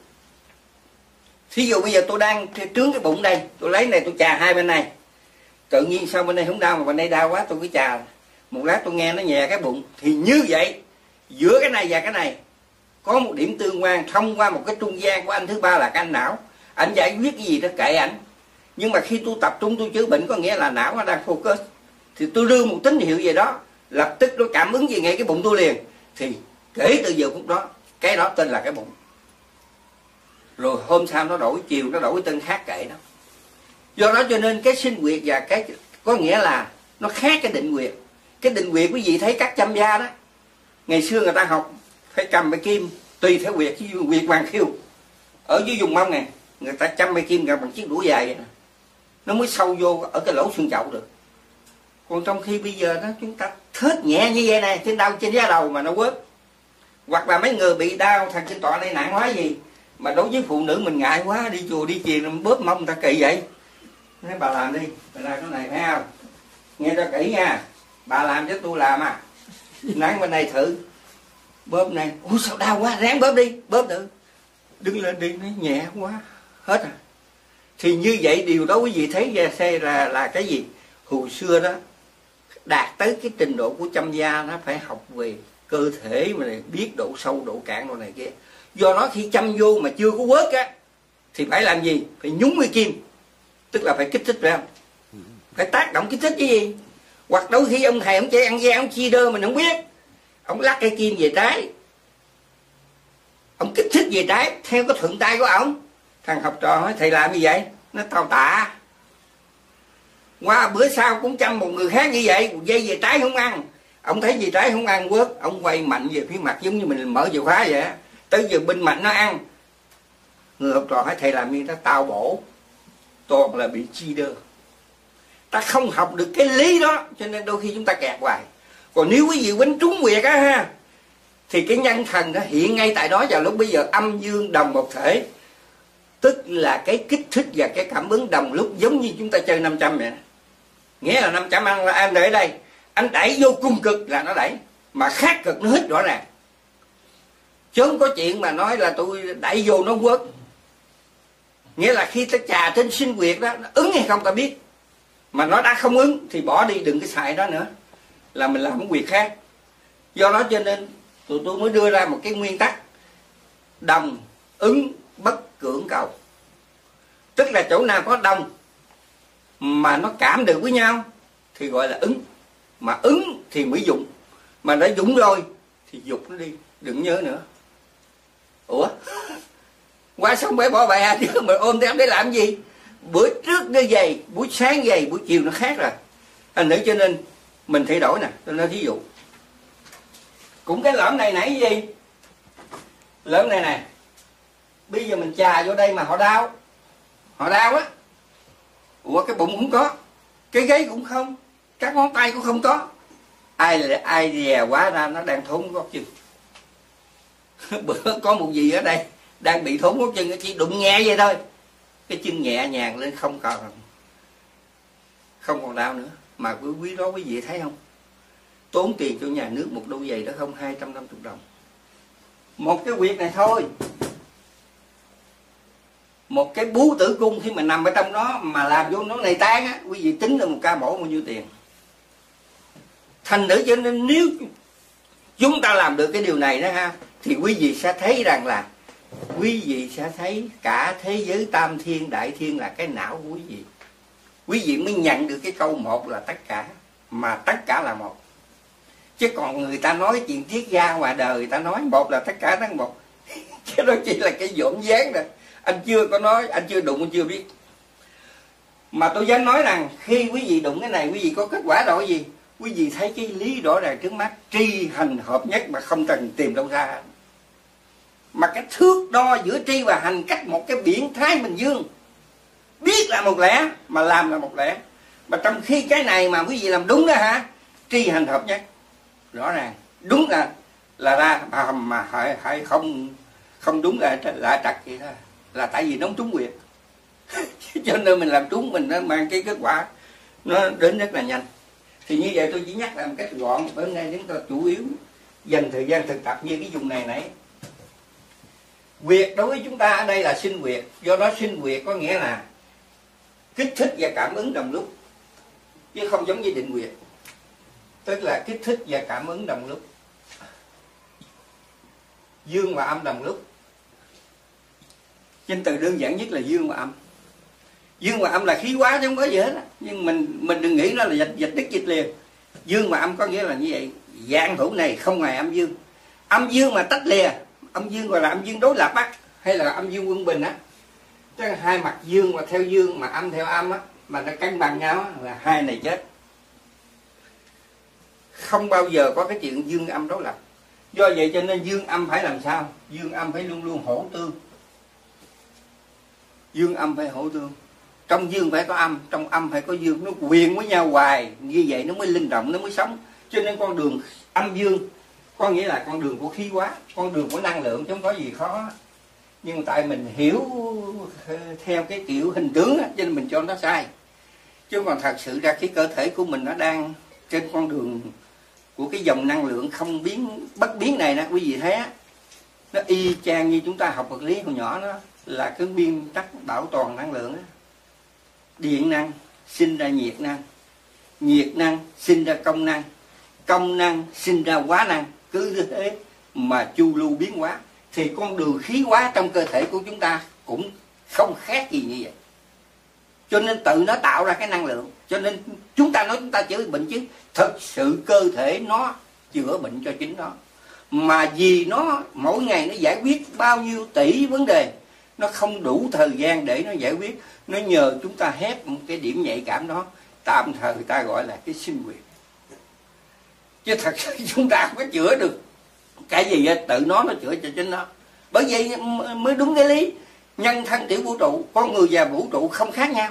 Thí dụ bây giờ tôi đang trướng cái bụng đây, tôi lấy này tôi chà hai bên này, tự nhiên sao bên đây không đau mà bên đây đau quá, tôi cứ chà một lát tôi nghe nó nhẹ cái bụng. Thì như vậy giữa cái này và cái này có một điểm tương quan thông qua một cái trung gian của anh thứ ba là cái anh não. Anh giải quyết cái gì đó kệ ảnh. Nhưng mà khi tôi tập trung tôi chữa bệnh có nghĩa là não nó đang focus, thì tôi đưa một tín hiệu về đó, lập tức nó cảm ứng về ngay cái bụng tôi liền. Thì kể từ giờ phút đó cái đó tên là cái bụng. Rồi hôm sau nó đổi chiều, nó đổi tên khác kệ đó. Do đó cho nên cái sinh huyệt và cái có nghĩa là nó khác cái định huyệt. Cái định huyệt quý vị thấy các chăm da đó, ngày xưa người ta học phải cầm cái kim tùy theo huyệt. Ví dụ huyệt Hoàng Khiêu ở dưới vùng mông này, người ta chăm cái kim cầm bằng chiếc đũa dài vậy nè, nó mới sâu vô ở cái lỗ xương chậu được. Còn trong khi bây giờ đó chúng ta thết nhẹ như vậy này, trên đau trên da đầu mà nó quớt. Hoặc là mấy người bị đau thần kinh tọa đây nặng quá gì, mà đối với phụ nữ mình ngại quá, đi chùa đi chiền mình bóp mông người ta kỳ vậy. Nói bà làm đi, bà làm cái này phải không? Nghe cho kỹ nha, bà làm chứ tôi làm à. Nắng bên đây thử, bóp này, ủa sao đau quá, ráng bóp đi, bóp thử. Đứng lên đi, nó nhẹ quá, hết à. Thì như vậy điều đó quý vị thấy ra xe là là cái gì? Hồi xưa đó đạt tới cái trình độ của chăm da nó phải học về cơ thể mà này, biết độ sâu độ cạn độ này kia. Do đó khi chăm vô mà chưa có quớt á thì phải làm gì? Phải nhúng cái kim, tức là phải kích thích, phải không? Phải tác động kích thích chứ gì. Hoặc đôi khi ông thầy ông chơi ăn da ông chia đơ mình không biết, ông lắc cây kim về trái, ông kích thích về trái theo cái thuận tay của ông. Thằng học trò hỏi thầy làm như vậy, nó tao tạ. Qua bữa sau cũng chăm một người khác như vậy, một dây về trái không ăn. Ông thấy về trái không ăn quớt, ông quay mạnh về phía mặt giống như mình mở chìa khóa vậy á. Tới giờ bên mạnh nó ăn. Người học trò hỏi thầy làm như nó tao bổ, toàn là bị chi đơ. Ta không học được cái lý đó cho nên đôi khi chúng ta kẹt hoài. Còn nếu quý vị quýnh trúng huyệt á ha, thì cái nhân thần nó hiện ngay tại đó vào lúc bây giờ âm dương đồng một thể. Tức là cái kích thích và cái cảm ứng đồng lúc, giống như chúng ta chơi năm trăm vậy. Nghĩa là năm trăm ăn là anh đẩy đây, anh đẩy vô cung cực là nó đẩy, mà khác cực nó hít rõ ràng. Chứ không có chuyện mà nói là tôi đẩy vô nó quớt. Nghĩa là khi ta chà trên sinh huyệt đó, nó ứng hay không ta biết. Mà nó đã không ứng thì bỏ đi, đừng cái xài đó nữa, là mình làm một việc khác. Do đó cho nên tụi tôi mới đưa ra một cái nguyên tắc đồng ứng bất cưỡng cầu. Tức là chỗ nào có đồng mà nó cảm được với nhau thì gọi là ứng. Mà ứng thì mới dụng. Mà đã dụng rồi thì dục nó đi, đừng nhớ nữa. Ủa qua xong phải bỏ bài chứ mà ôm theo để làm gì? Bữa trước nó dày, buổi sáng dày, buổi chiều nó khác rồi. Thành nữ cho nên mình thay đổi nè. Tôi nói thí dụ cũng cái lõm này nãy gì, lõm này nè, bây giờ mình chà vô đây mà họ đau, họ đau á. Ủa cái bụng cũng có, cái gáy cũng không, các ngón tay cũng không có. Ai là ai dè quá ra nó đang thốn gót chân. Bữa có một gì ở đây đang bị thốn gót chân, chỉ đụng nhẹ vậy thôi, cái chân nhẹ nhàng lên không còn không còn đau nữa. Mà quý quý đó quý vị thấy không, tốn tiền cho nhà nước một đôi giày đó không, hai trăm năm mươi đồng một cái huyệt này thôi. Một cái bú tử cung khi mà nằm ở trong đó mà làm vô nó này tan á, quý vị tính là một ca mổ bao nhiêu tiền. Thành nữ cho nên nếu chúng ta làm được cái điều này đó ha, thì quý vị sẽ thấy rằng là quý vị sẽ thấy cả thế giới tam thiên đại thiên là cái não của quý vị. Quý vị mới nhận được cái câu một là tất cả, mà tất cả là một. Chứ còn người ta nói chuyện triết gia ngoài đời, người ta nói một là tất cảทั้ng một. Cái đó chỉ là cái dỗm dáng rồi. Anh chưa có nói, anh chưa đụng, anh chưa biết. Mà tôi dám nói rằng khi quý vị đụng cái này, quý vị có kết quả rồi gì? Quý vị thấy cái lý rõ ràng trước mắt, tri hành hợp nhất mà không cần tìm đâu ra. mà cái thước đo giữa tri và hành cách một cái biển Thái Bình Dương. Biết là một lẽ mà làm là một lẽ. Mà trong khi cái này mà quý vị làm đúng đó hả, tri hành hợp nhất, rõ ràng đúng là là ra, mà, mà hãy, hãy không không đúng là lại trật vậy thôi, là tại vì nó trúng quyệt. Cho nên mình làm trúng, mình nó mang cái kết quả nó đến rất là nhanh. Thì như vậy tôi chỉ nhắc là một cách gọn. Bữa nay chúng ta chủ yếu dành thời gian thực tập như cái vùng này nãy. Quyệt đối với chúng ta ở đây là sinh quyệt. Do đó sinh quyệt có nghĩa là kích thích và cảm ứng đồng lúc, chứ không giống như định quyệt, tức là kích thích và cảm ứng đồng lúc, dương và âm đồng lúc. Danh từ đơn giản nhất là dương và âm. Dương và âm là khí hóa chứ không có gì hết. Nhưng mình mình đừng nghĩ nó là dịch dịch đứt dịch liền. Dương và âm có nghĩa là như vậy. Dạng hữu này không ngoài âm dương. Âm dương mà tách lìa, âm dương gọi là âm dương đối lập á, hay là âm dương quân bình á. Tức là hai mặt dương mà theo dương, mà âm theo âm á, mà nó cân bằng nhau á, là hai này chết. Không bao giờ có cái chuyện dương âm đối lập. Do vậy cho nên dương âm phải làm sao? Dương âm phải luôn luôn hỗ tương. Dương âm phải hỗ tương. Trong dương phải có âm, trong âm phải có dương, nó quyền với nhau hoài, như vậy nó mới linh động, nó mới sống. Cho nên con đường âm dương có nghĩa là con đường của khí hóa, con đường của năng lượng, chứ không có gì khó. Nhưng tại mình hiểu theo cái kiểu hình tướng á, cho nên mình cho nó sai. Chứ còn thật sự ra cái cơ thể của mình nó đang trên con đường của cái dòng năng lượng không biến bất biến này nè, quý vị thấy á, nó y chang như chúng ta học vật lý hồi nhỏ đó, là cái nguyên tắc bảo toàn năng lượng á. Điện năng sinh ra nhiệt năng, nhiệt năng sinh ra công năng, công năng sinh ra hóa năng, cứ như thế mà chu lưu biến hóa. Thì con đường khí hóa trong cơ thể của chúng ta cũng không khác gì như vậy. Cho nên tự nó tạo ra cái năng lượng. Cho nên chúng ta nói chúng ta chữa bệnh chứ thật sự cơ thể nó chữa bệnh cho chính nó. Mà vì nó mỗi ngày nó giải quyết bao nhiêu tỷ vấn đề, nó không đủ thời gian để nó giải quyết. Nó nhờ chúng ta hép một cái điểm nhạy cảm đó, tạm thời người ta gọi là cái sinh quyền. Chứ thật sự chúng ta không có chữa được cái gì hết, tự nó nó chữa cho chính nó. Bởi vậy mới đúng cái lý nhân thân tiểu vũ trụ, con người và vũ trụ không khác nhau.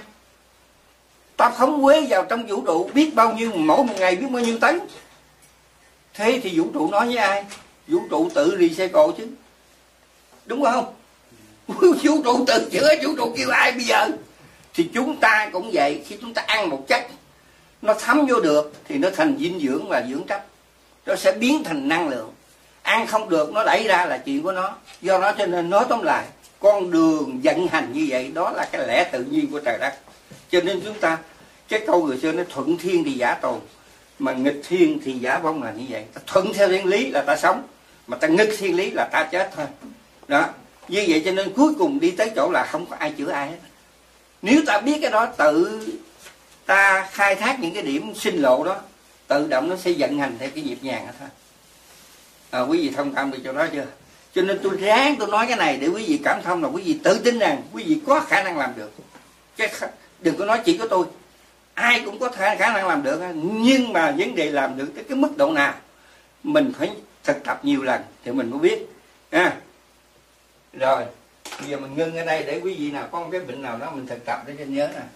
Ta phóng quế vào trong vũ trụ biết bao nhiêu, mỗi một ngày biết bao nhiêu tấn. Thế thì vũ trụ nói với ai? Vũ trụ tự recycle chứ, đúng không? Vũ trụ tự chữa, vũ trụ kêu ai bây giờ? Thì chúng ta cũng vậy. Khi chúng ta ăn một chất, nó thấm vô được thì nó thành dinh dưỡng và dưỡng chất, nó sẽ biến thành năng lượng. Ăn không được nó đẩy ra là chuyện của nó. Do đó cho nên nói tóm lại, con đường vận hành như vậy, đó là cái lẽ tự nhiên của trời đất. Cho nên chúng ta, cái câu người xưa nói thuận thiên thì giả tồn, mà nghịch thiên thì giả vong, là như vậy. Ta thuận theo thiên lý là ta sống, mà ta nghịch thiên lý là ta chết thôi. Đó, như vậy cho nên cuối cùng đi tới chỗ là không có ai chữa ai hết. Nếu ta biết cái đó, tự ta khai thác những cái điểm sinh lộ đó, tự động nó sẽ vận hành theo cái nhịp nhàng đó thôi. À, quý vị thông cảm được cho đó chưa? Cho nên tôi ráng tôi nói cái này để quý vị cảm thông, là quý vị tự tin rằng quý vị có khả năng làm được. Chứ đừng có nói chỉ có tôi, ai cũng có khả năng làm được. Nhưng mà vấn đề làm được tới cái mức độ nào, mình phải thực tập nhiều lần thì mình mới biết. À, rồi bây giờ mình ngưng ở đây để quý vị nào có một cái bệnh nào đó mình thực tập để cho nhớ nè.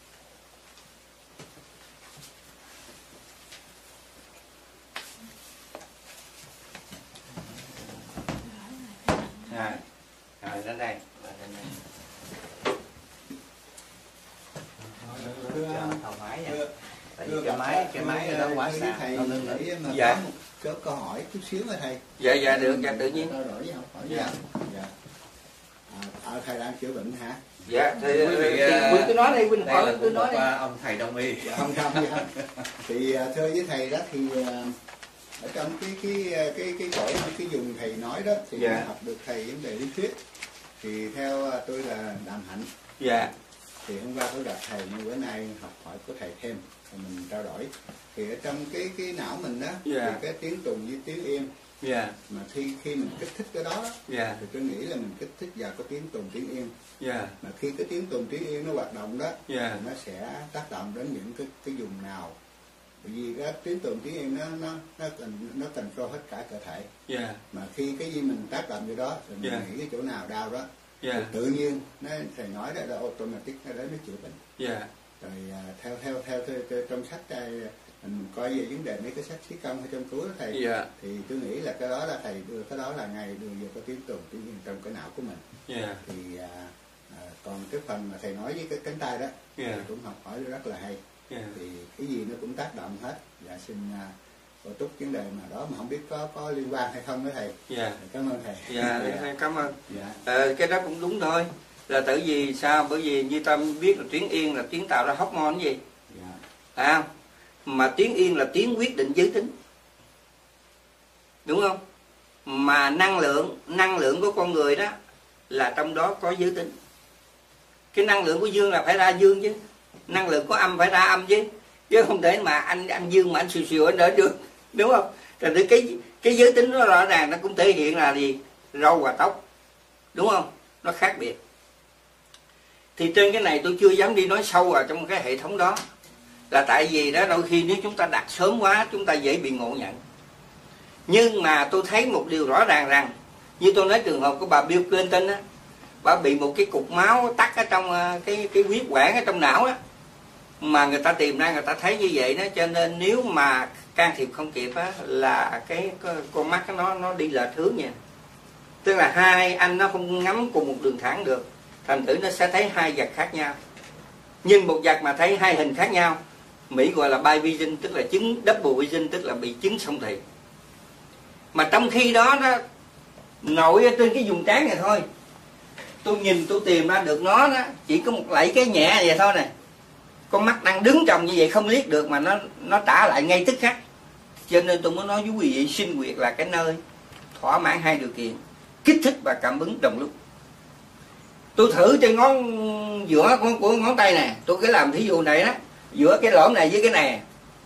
À, rồi đến đây, thoải mái nha. Tại vì cái máy cái máy đó quá xa. Thầy để mà dạ. có một cái câu hỏi chút xíu thôi thầy. Dạ dạ được, dạ tự nhiên. Trao đổi với học hỏi dạ. Dạ. À, à, thầy đang chữa bệnh hả? Dạ thì Quynh cứ nói đây, Quynh hỏi cứ nói đi. Ông thầy đông y. Dạ, không không gì hết. Thì thưa với thầy đó thì ở trong cái cái cái cái cõi cái vùng thầy nói đó thì dạ. học được thầy vấn đề lý thuyết. Thì theo tôi là Đàm Hạnh. Dạ. Thì hôm qua tôi gặp thầy, nhưng bữa nay học hỏi của thầy thêm thì mình trao đổi. Thì ở trong cái cái não mình đó, yeah. thì cái tiếng tùng với tiếng im, yeah. mà khi khi mình kích thích cái đó, yeah. thì tôi nghĩ là mình kích thích vào có tiếng tùng tiếng im. yeah. Mà khi cái tiếng tùng tiếng im nó hoạt động đó, yeah. thì nó sẽ tác động đến những cái cái vùng nào bởi vì cái tiếng tùng tiếng yên nó nó nó cần nó cần cho hết cả cơ thể. Yeah. Mà khi cái gì mình tác động vô đó rồi mình Yeah. nghĩ cái chỗ nào đau đó, Yeah. thì tự nhiên nó thầy nói đó là automatic nó đến nó chữa bệnh. Yeah. Rồi à, theo theo theo, theo, theo trong sách đây mình coi về vấn đề mấy cái sách khí công hay trong cứu đó thầy, Yeah. thì tôi nghĩ là cái đó là thầy đưa cái đó là ngày đưa vô cái tiếng tùng tiếng yên trong cái não của mình. Yeah. Thì à, à, còn cái phần mà thầy nói với cái cánh tay đó, Yeah. thì cũng học hỏi rất là hay. Yeah. Thì cái gì nó cũng tác động hết. Dạ xin uh, bổ túc vấn đề mà đó mà không biết có có liên quan hay không đó thầy. Yeah. Cảm ơn thầy. Dạ, yeah, cảm ơn. Dạ. À, cái đó cũng đúng thôi. Là tại vì sao? Bởi vì như Tâm biết là tiếng yên là tiếng tạo ra hormone gì? Dạ. À, mà tiếng yên là tiếng quyết định giới tính, đúng không? Mà năng lượng năng lượng của con người đó là trong đó có giới tính. Cái năng lượng của dương là phải ra dương chứ, năng lượng của âm phải ra âm chứ, chứ không thể mà anh anh dương mà anh xìu xìu anh đỡ được, đúng không? Rồi cái cái giới tính nó rõ ràng nó cũng thể hiện là gì? Râu và tóc, đúng không? Nó khác biệt. Thì trên cái này tôi chưa dám đi nói sâu vào trong cái hệ thống đó, là tại vì đó đôi khi nếu chúng ta đặt sớm quá chúng ta dễ bị ngộ nhận. Nhưng mà tôi thấy một điều rõ ràng rằng, như tôi nói trường hợp của bà Bill Clinton á, bà bị một cái cục máu tắc ở trong cái cái huyết quản ở trong não á, mà người ta tìm ra người ta thấy như vậy đó, cho nên nếu mà can thiệp không kịp á là cái con mắt nó nó đi lệch hướng nha. Tức là hai anh nó không ngắm cùng một đường thẳng được, thành thử nó sẽ thấy hai vật khác nhau. Nhìn một vật mà thấy hai hình khác nhau, Mỹ gọi là bivision, tức là chứng double vision, tức là bị chứng song thị. Mà trong khi đó đó, nội ở trên cái vùng trán này thôi, tôi nhìn tôi tìm ra được nó đó, chỉ có một lẫy cái nhẹ vậy thôi nè. Con mắt đang đứng trồng như vậy không liếc được mà nó nó trả lại ngay tức khắc. Cho nên tôi mới nói với quý vị, sinh huyệt là cái nơi thỏa mãn hai điều kiện, kích thích và cảm ứng đồng lúc. Tôi thử trên ngón giữa của, của ngón tay nè, tôi cứ làm thí dụ này đó, giữa cái lỗ này với cái này,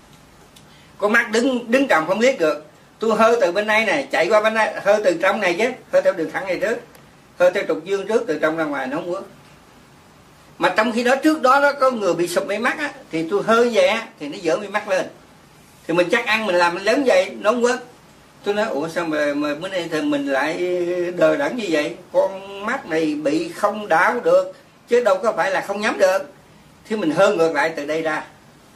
con mắt đứng đứng trồng không liếc được, tôi hơi từ bên đây này chạy qua bên đây, hơi từ trong này chứ, hơi theo đường thẳng này trước, hơi theo trục dương trước, từ trong ra ngoài nó không quất. Mà trong khi đó trước đó đó có người bị sụp mí mắt á, thì tôi hơi vậy á, thì nó dỡ mí mắt lên, thì mình chắc ăn mình làm mình lớn vậy nó không quất. Tôi nói ủa sao mà, mà bữa nay thì mình lại đờ đẫn như vậy, con mắt này bị không đảo được chứ đâu có phải là không nhắm được. Thì mình hơi ngược lại từ đây ra,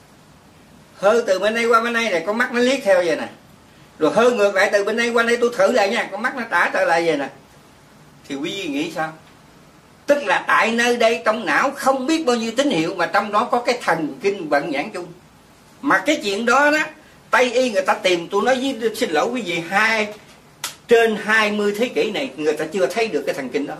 hơi từ bên đây qua bên đây này, con mắt nó liếc theo vậy nè, rồi hơi ngược lại từ bên đây qua đây, tôi thử lại nha, con mắt nó trả trở lại vậy nè. Thì quý vị nghĩ sao? Tức là tại nơi đây trong não không biết bao nhiêu tín hiệu, mà trong đó có cái thần kinh vận nhãn chung. Mà cái chuyện đó đó, Tây y người ta tìm, tôi nói với xin lỗi quý vị, hai trên hai mươi thế kỷ này người ta chưa thấy được cái thần kinh đó.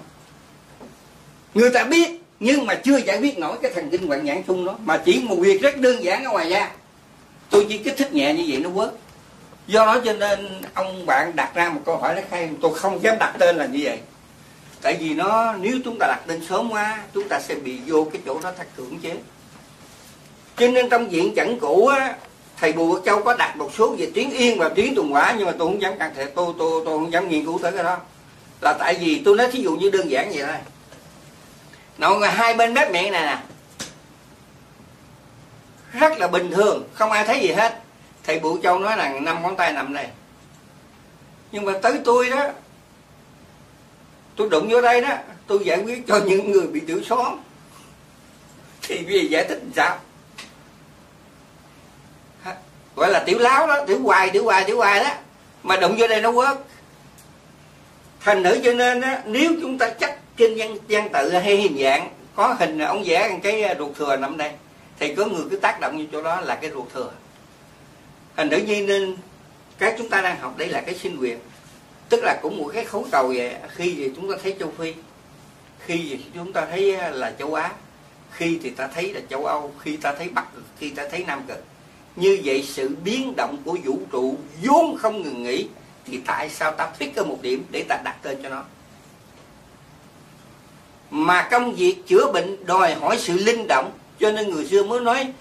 Người ta biết nhưng mà chưa giải quyết nổi cái thần kinh vận nhãn chung đó, mà chỉ một việc rất đơn giản ở ngoài da, tôi chỉ kích thích nhẹ như vậy nó quớt. Do đó cho nên ông bạn đặt ra một câu hỏi nó khai, tôi không dám đặt tên là như vậy. Tại vì nó, nếu chúng ta đặt tên sớm quá, chúng ta sẽ bị vô cái chỗ đó thắt cưỡng chế. Cho nên trong viện chẩn cũ á, thầy Bùi Quốc Châu có đặt một số về tuyến yên và tuyến tuần quả, nhưng mà tôi không dám can thiệp, tôi tôi tôi không dám nghiên cứu tới cái đó. Là tại vì tôi nói thí dụ như đơn giản vậy thôi. Nội hai bên mép miệng này nè, rất là bình thường, không ai thấy gì hết. Thầy Bùi Quốc Châu nói là năm ngón tay nằm đây. Nhưng mà tới tôi đó, tôi đụng vô đây đó, tôi giải quyết cho những người bị tiểu xóm. Thì vì giải thích làm sao? Gọi là tiểu láo đó, tiểu hoài, tiểu hoài, tiểu hoài đó. Mà đụng vô đây nó quớt. Thành thử cho nên á, nếu chúng ta chắc trên văn, văn tự hay hình dạng, có hình ông vẽ cái ruột thừa nằm đây, thì có người cứ tác động như chỗ đó là cái ruột thừa. Thành thử như nên cái chúng ta đang học đây là cái sinh huyệt, tức là cũng một cái khối cầu vậy. Khi thì chúng ta thấy châu Phi, khi thì chúng ta thấy là châu Á, khi thì ta thấy là châu Âu, khi ta thấy Bắc Cực, khi ta thấy Nam Cực. Như vậy sự biến động của vũ trụ vốn không ngừng nghỉ, thì tại sao ta thích ở một điểm để ta đặt tên cho nó? Mà công việc chữa bệnh đòi hỏi sự linh động, cho nên người xưa mới nói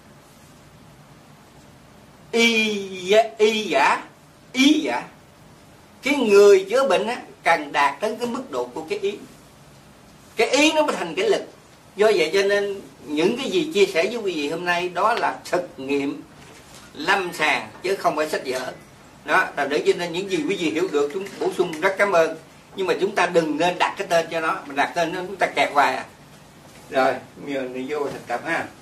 y y giả ý giả. Cái người chữa bệnh á, cần đạt đến cái mức độ của cái ý, cái ý nó mới thành cái lực. Do vậy cho nên những cái gì chia sẻ với quý vị hôm nay đó là thực nghiệm lâm sàng chứ không phải sách vở. Đó, là để cho nên những gì quý vị hiểu được chúng bổ sung rất cảm ơn. Nhưng mà chúng ta đừng nên đặt cái tên cho nó, mình đặt tên nó chúng ta kẹt hoài à. Rồi, bây giờ đi vô thực tập ha.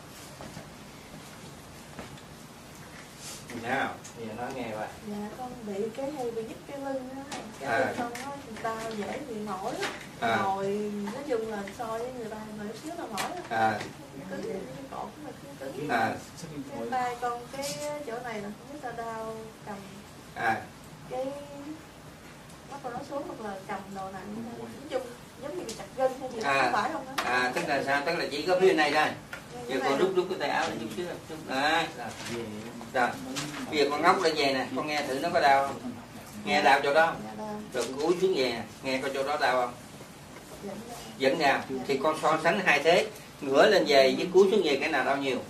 Nào, bây giờ nói nghe vậy. Dạ con bị cái hay bị nhức cái lưng đó, cái À. xong đó người ta dễ bị mỏi á. À. Ngồi nói chung là so với người ta mà chút xíu là mỏi á. À, Cứng, cái cổ của mình cũng cứng. à, Cái tay con cái chỗ này là không biết sao đau cầm à, cái mắt con nó xuống hoặc là cầm đồ nặng, nói chung giống như bị chặt gân hay gì, À. không phải không đó. à, tức là sao? Tức là chỉ có phía này thôi. Như Giờ thế con này rút rút cái tay áo lên chút xíu, chút đấy. Rồi. Rồi. Bây giờ con ngóc lên về nè, con nghe thử nó có đau không? Nghe đau chỗ đó. dạ đau, Rồi con cúi xuống về nè, nghe coi chỗ đó đau không? dẫn ra. Vẫn đau. Thì con so sánh hai thế, ngửa lên về với cúi xuống về cái nào đau nhiều?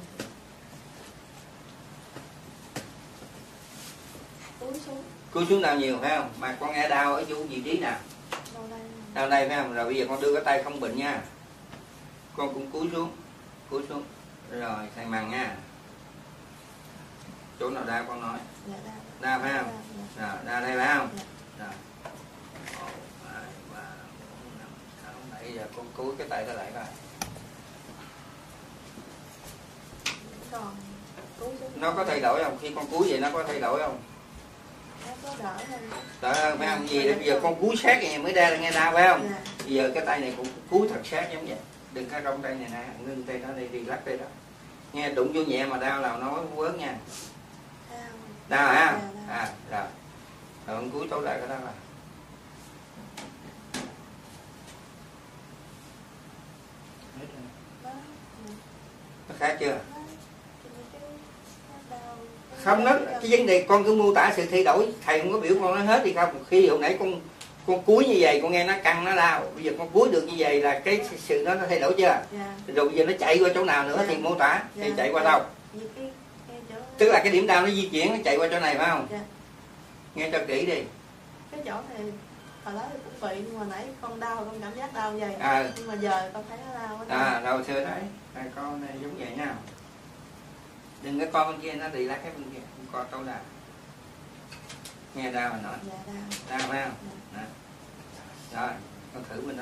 Cúi xuống, Cúi xuống đau nhiều phải không? Mà con nghe đau ở chỗ vị trí nào? đâu đây. Đau đây phải không? Rồi bây giờ con đưa cái tay không bệnh nha. Con cũng cúi xuống, cúi xuống. Rồi thầy mằng nha. Chỗ nào đau con nói. Dạ đau. Đau phải không? Dạ. Rồi, đau đây phải không? Dạ. Rồi. một, hai, ba, bốn, năm, sáu, bảy. Giờ con cúi cái tay ra lại coi. Còn cúi xuống. Nó có thay đổi không? Khi con cúi vậy nó có thay đổi không? Nó có đỡ hơn. Đỡ hơn phải không? Gì bây giờ con cúi sát vậy mới ra là nghe đau phải không? Dạ. Bây giờ cái tay này cũng cúi thật sát giống vậy. Đừng có rong tay này nè, ngưng tay đó đi, đi lắc tay đó. Nghe đụng vô nhẹ mà đau là nó quớn nha. Đau. Đau hả? Dạ, À, rồi. Rồi con cúi tối lại cái đó là. Đó. Nó khác chưa? Đó. Cái- nó đau. Không, nó cái vấn đề con cứ mô tả sự thay đổi, thầy không có biểu con nói hết thì không. Khi hồi nãy con con cúi như vậy con nghe nó căng nó đau, bây giờ con cúi được như vậy là cái sự đó nó thay đổi chưa? Dạ. Rồi bây giờ nó chạy qua chỗ nào nữa thì mô tả thì Dạ. chạy qua đâu? Như cái, cái chỗ Tức là cái điểm đau nó di chuyển nó chạy qua chỗ này phải không? Dạ. Nghe cho kỹ đi. Cái chỗ này hồi đó thì cũng bị nhưng mà nãy con đau con cảm giác đau vậy. À. Nhưng mà giờ con thấy nó đau quá. À, rồi thưa đấy, hai con này giống vậy nha. Đừng cái con bên kia nó đi lát cái bên kia, không coi câu nào. Nghe đau mà nói. Dạ đau. Đau phải không? Dạ. Đó. Rồi, con thử bên đó.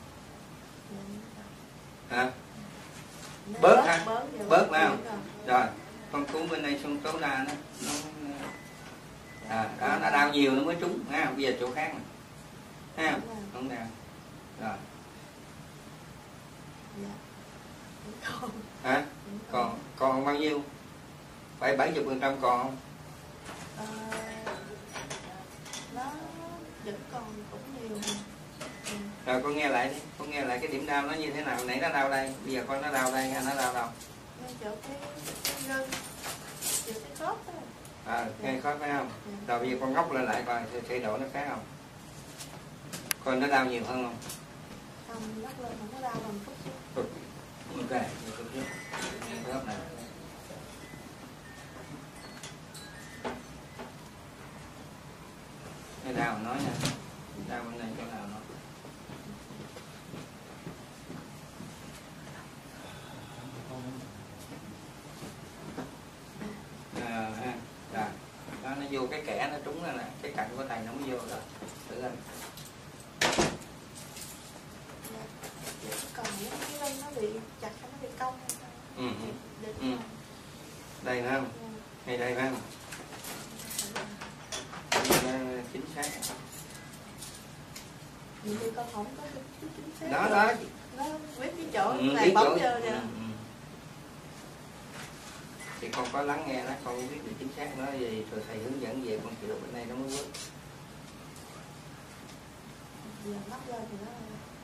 Dạ. Hả? Nó Bớt hả? Bớt, giờ Bớt phải bớt không? rồi. Rồi, con cú bên đây xuống tối đa nó, nó à, đó, nó đau nhiều nó mới trúng ha. Bây giờ chỗ khác nè ha, không đau. Rồi, Dạ. Còn. hả? Còn còn bao nhiêu? Phải bảy mươi phần trăm còn không? Ờ, nó vẫn còn cũng nhiều. Ừ. Rồi con nghe lại đi, con nghe lại cái điểm đau nó như thế nào. Nãy nó đau đây, bây giờ con nó đau đây, nó đau đâu? Ngay chỗ cái, cái gân, chỗ cái khớp đó. À, ngay khó phải không? Rồi bây giờ con ngóc lên lại coi thay đổi nó khác không? Coi nó đau nhiều hơn không? Không, lắc lên không có đau bằng phút xíu. Ok, được chưa? Khớp này. Cái đau nói nha, đau bên này chỗ nào nó? À, ha, rồi, đó nó vô cái kẽ nó trúng ra nè, cái cạnh của thầy nó mới vô rồi, thử coi. Dạ. Còn những cái gân nó bị chặt hay nó bị cong hay sao? Ừ, ừ. Định Ừ. không? Đây phải không? Dạ. Hay đây phải không? Đây, chính xác. Nhiều khi con không có cái chính xác. Đó đó. Nó biết cái chỗ Ừ, này biết bấm chỗ. vô Ừ, kìa. ừ. Thì con có lắng nghe nó, con biết được chính xác nó gì rồi thầy hướng dẫn về con chịu bên đây nó mới quất. Giờ mắt lên thì nó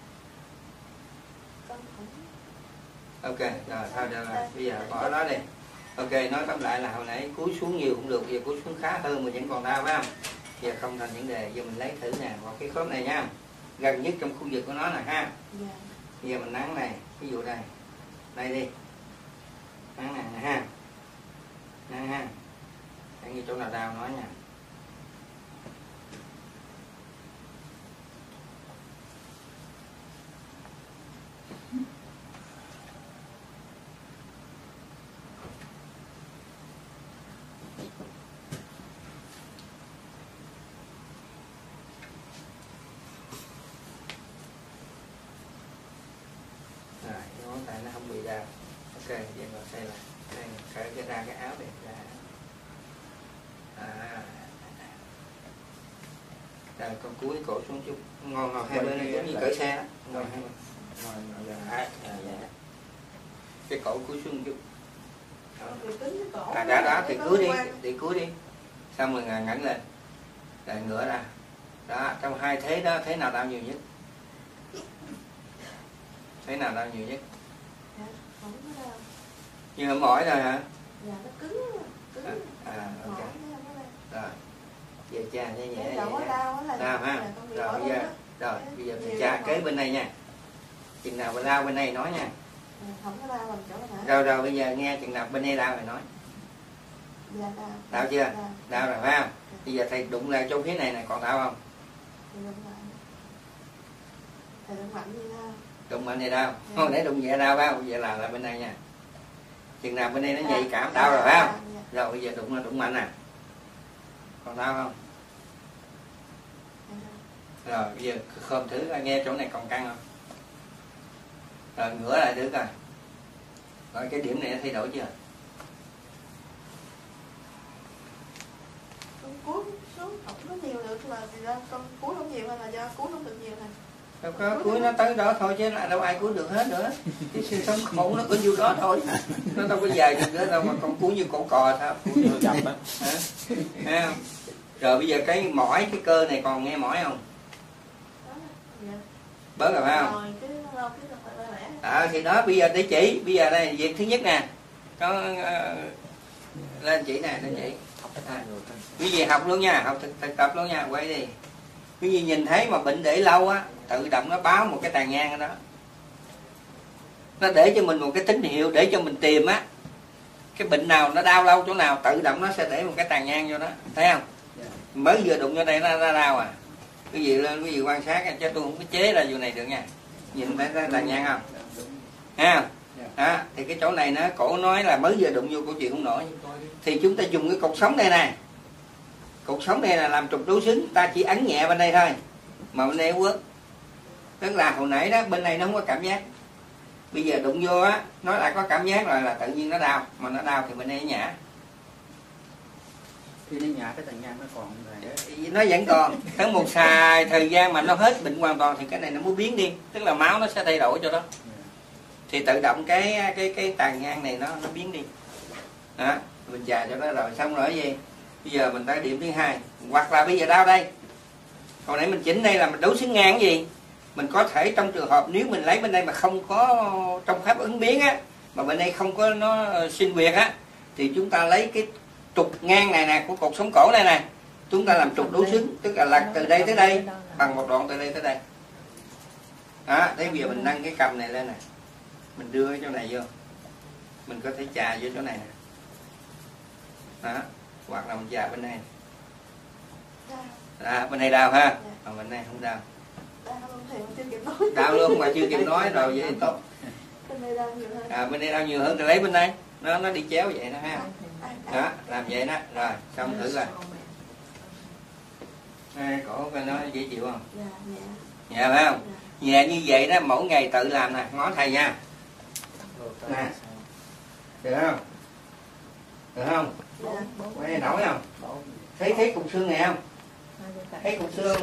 con không. Ok, rồi thôi được rồi, bây giờ bỏ nó đi. Ok, nói tóm lại là hồi nãy cúi xuống nhiều cũng được, giờ cúi xuống khá hơn mà vẫn còn đau phải không? Giờ không thành vấn đề, giờ mình lấy thử nè, vào cái khớp này nha, gần nhất trong khu vực của nó nè ha. Dạ. Bây giờ mình nắng này, ví dụ đây, đây đi, nắng này nè ha, nắng ha, nắng như chỗ nào đau nói nha. tại nó không bị đau. Ok, giờ ngồi xoay lại. Đây, cởi cái ra cái áo này ra. À. Rồi con cúi cổ xuống chút. Ngồi ngồi hai bên này giống như cởi xe đó. Ngồi hai bên. Ngồi ngồi ra. À, dạ. Cái cổ cúi xuống chút. À, đó đó thì cúi đi, thì cúi đi. Xong rồi ngẩng lên. Rồi ngửa ra. Đó, trong hai thế đó, thế nào đau nhiều nhất? Thế nào đau nhiều nhất? Dạ, không có đau. Nhưng mà mỏi rồi hả? Dạ, nó cứng, cứng. À, à ok. Rồi. Giờ cha nhẹ nhẹ. Đau quá, đau quá. Đau ha. Rồi bây giờ, rồi bây giờ mình cha kế bên này nha. Chừng nào mà đau bên này nói nha. Không có đau làm chỗ này. Rồi rồi bây giờ nghe chừng nào bên đây đau rồi nói. Dạ, đau. Đau chưa? Đau, đau rồi phải không? Bây giờ thầy đụng lại trong phía này này còn đau không? Thầy đụng mạnh. Thầy đụng mạnh gì đau? Đụng mạnh thì đau. Không để đụng nhẹ đau phải không? Bây giờ là lại bên đây nha. Chừng nào bên đây nó nhạy cảm đau rồi phải không? Rồi bây giờ đụng đụng mạnh nè. Còn đau không? Rồi bây giờ khom thử nghe chỗ này còn căng không? Rồi ngửa lại thử coi. Rồi cái điểm này nó thay đổi chưa? Con cúi xuống không có nhiều được là do con cúi không nhiều hay là do cúi không được nhiều này? Đâu có cúi nó tới đó thôi chứ là đâu ai cúi được hết nữa. Cái xương sống khổ nó có nhiêu đó thôi. Nó đâu có dài được nữa đâu mà con cúi như cổ cò sao? Chậm á. Thấy không? Rồi bây giờ cái mỏi cái cơ này còn nghe mỏi không? Bớt rồi phải không? À, thì đó bây giờ để chỉ, bây giờ đây việc thứ nhất nè, có uh, lên chỉ nè, lên chỉ. À, quý vị học luôn nha, học thực, thực tập luôn nha, quay đi. Quý vị nhìn thấy mà bệnh để lâu á, tự động nó báo một cái tàn nhang ở đó. Nó để cho mình một cái tín hiệu để cho mình tìm á, cái bệnh nào nó đau lâu chỗ nào, tự động nó sẽ để một cái tàn nhang vô đó, thấy không? Mới vừa đụng vô đây nó ra đau à. Quý vị lên, quý vị quan sát chứ tôi không có chế ra vụ này được nha. Nhìn thấy tàn nhang không? Ha, đó, thì cái chỗ này nó cổ nói là mới vừa đụng vô câu chuyện không nổi, thì chúng ta dùng cái cột sống đây nè, cột sống đây là làm trục đối xứng, ta chỉ ấn nhẹ bên đây thôi, mà bên đây không quất, tức là hồi nãy đó bên này nó không có cảm giác, bây giờ đụng vô á, nó lại có cảm giác rồi là tự nhiên nó đau, mà nó đau thì bên đây nó nhả. Khi nó nhả cái tàn nhang nó còn này. Nó vẫn còn, tới một xài thời gian mà nó hết bệnh hoàn toàn thì cái này nó mới biến đi, tức là máu nó sẽ thay đổi cho đó. Thì tự động cái cái cái tàn nhang này nó nó biến đi. Đó, mình chà cho nó rồi xong rồi cái gì? Bây giờ mình tới điểm thứ hai, hoặc là bây giờ đau đây. Hồi nãy mình chỉnh đây là mình đấu xứng ngang cái gì? Mình có thể trong trường hợp nếu mình lấy bên đây mà không có trong pháp ứng biến á, mà bên đây không có nó sinh quyệt á, thì chúng ta lấy cái trục ngang này nè của cột sống cổ này nè, chúng ta làm trục đối xứng, tức là lật từ đây tới đây bằng một đoạn từ đây tới đây. Đó, thế bây giờ mình nâng cái cầm này lên nè, mình đưa cái chỗ này vô, mình có thể chà vô chỗ này nè, đó, hoặc là mình chà bên này, à, bên này đau ha, còn bên này không đau, đau luôn mà chưa kịp nói rồi vậy thì tốt. À, bên đây đau nhiều hơn thì lấy bên đây, nó nó đi chéo vậy đó ha. Đó, làm vậy đó, rồi xong thử coi. À, cổ coi nó dễ chịu không? Dạ, nhẹ. Nhẹ phải không? Dạ. Nhẹ như vậy đó, mỗi ngày tự làm nè, ngó thầy nha. Nè. Được không? Được không? Dạ. Quay nổi không? Thấy thấy cục xương này không? Thấy cục xương.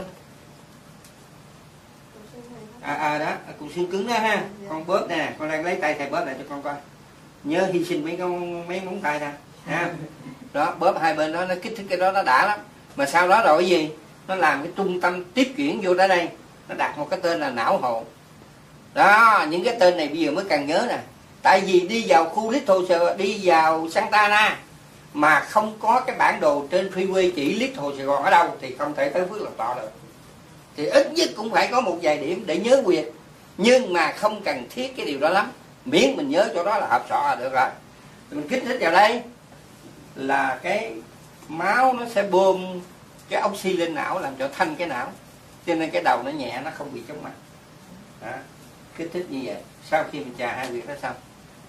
À, à đó, cục xương cứng đó ha. Con bóp nè, con đang lấy tay thầy bóp lại cho con coi. Nhớ hy sinh mấy con mấy móng tay ra. Ha. Đó, bóp hai bên đó nó kích thích cái đó nó đã lắm. Mà sau đó rồi cái gì? Nó làm cái trung tâm tiếp chuyển vô tới đây, nó đặt một cái tên là não hồ. Đó, những cái tên này bây giờ mới cần nhớ nè. Tại vì đi vào khu Little, đi vào Santana mà không có cái bản đồ trên freeway chỉ Little Sài Gòn ở đâu thì không thể tới Phước Lộc Thọ được. Thì ít nhất cũng phải có một vài điểm để nhớ quyệt, nhưng mà không cần thiết cái điều đó lắm, miễn mình nhớ chỗ đó là hợp sọ là được rồi. Mình kích thích vào đây là cái máu nó sẽ bơm cái oxy lên não làm cho thanh cái não, cho nên cái đầu nó nhẹ, nó không bị chóng mặt. Đó, kích thích như vậy. Sau khi mình chà hai việc đó xong,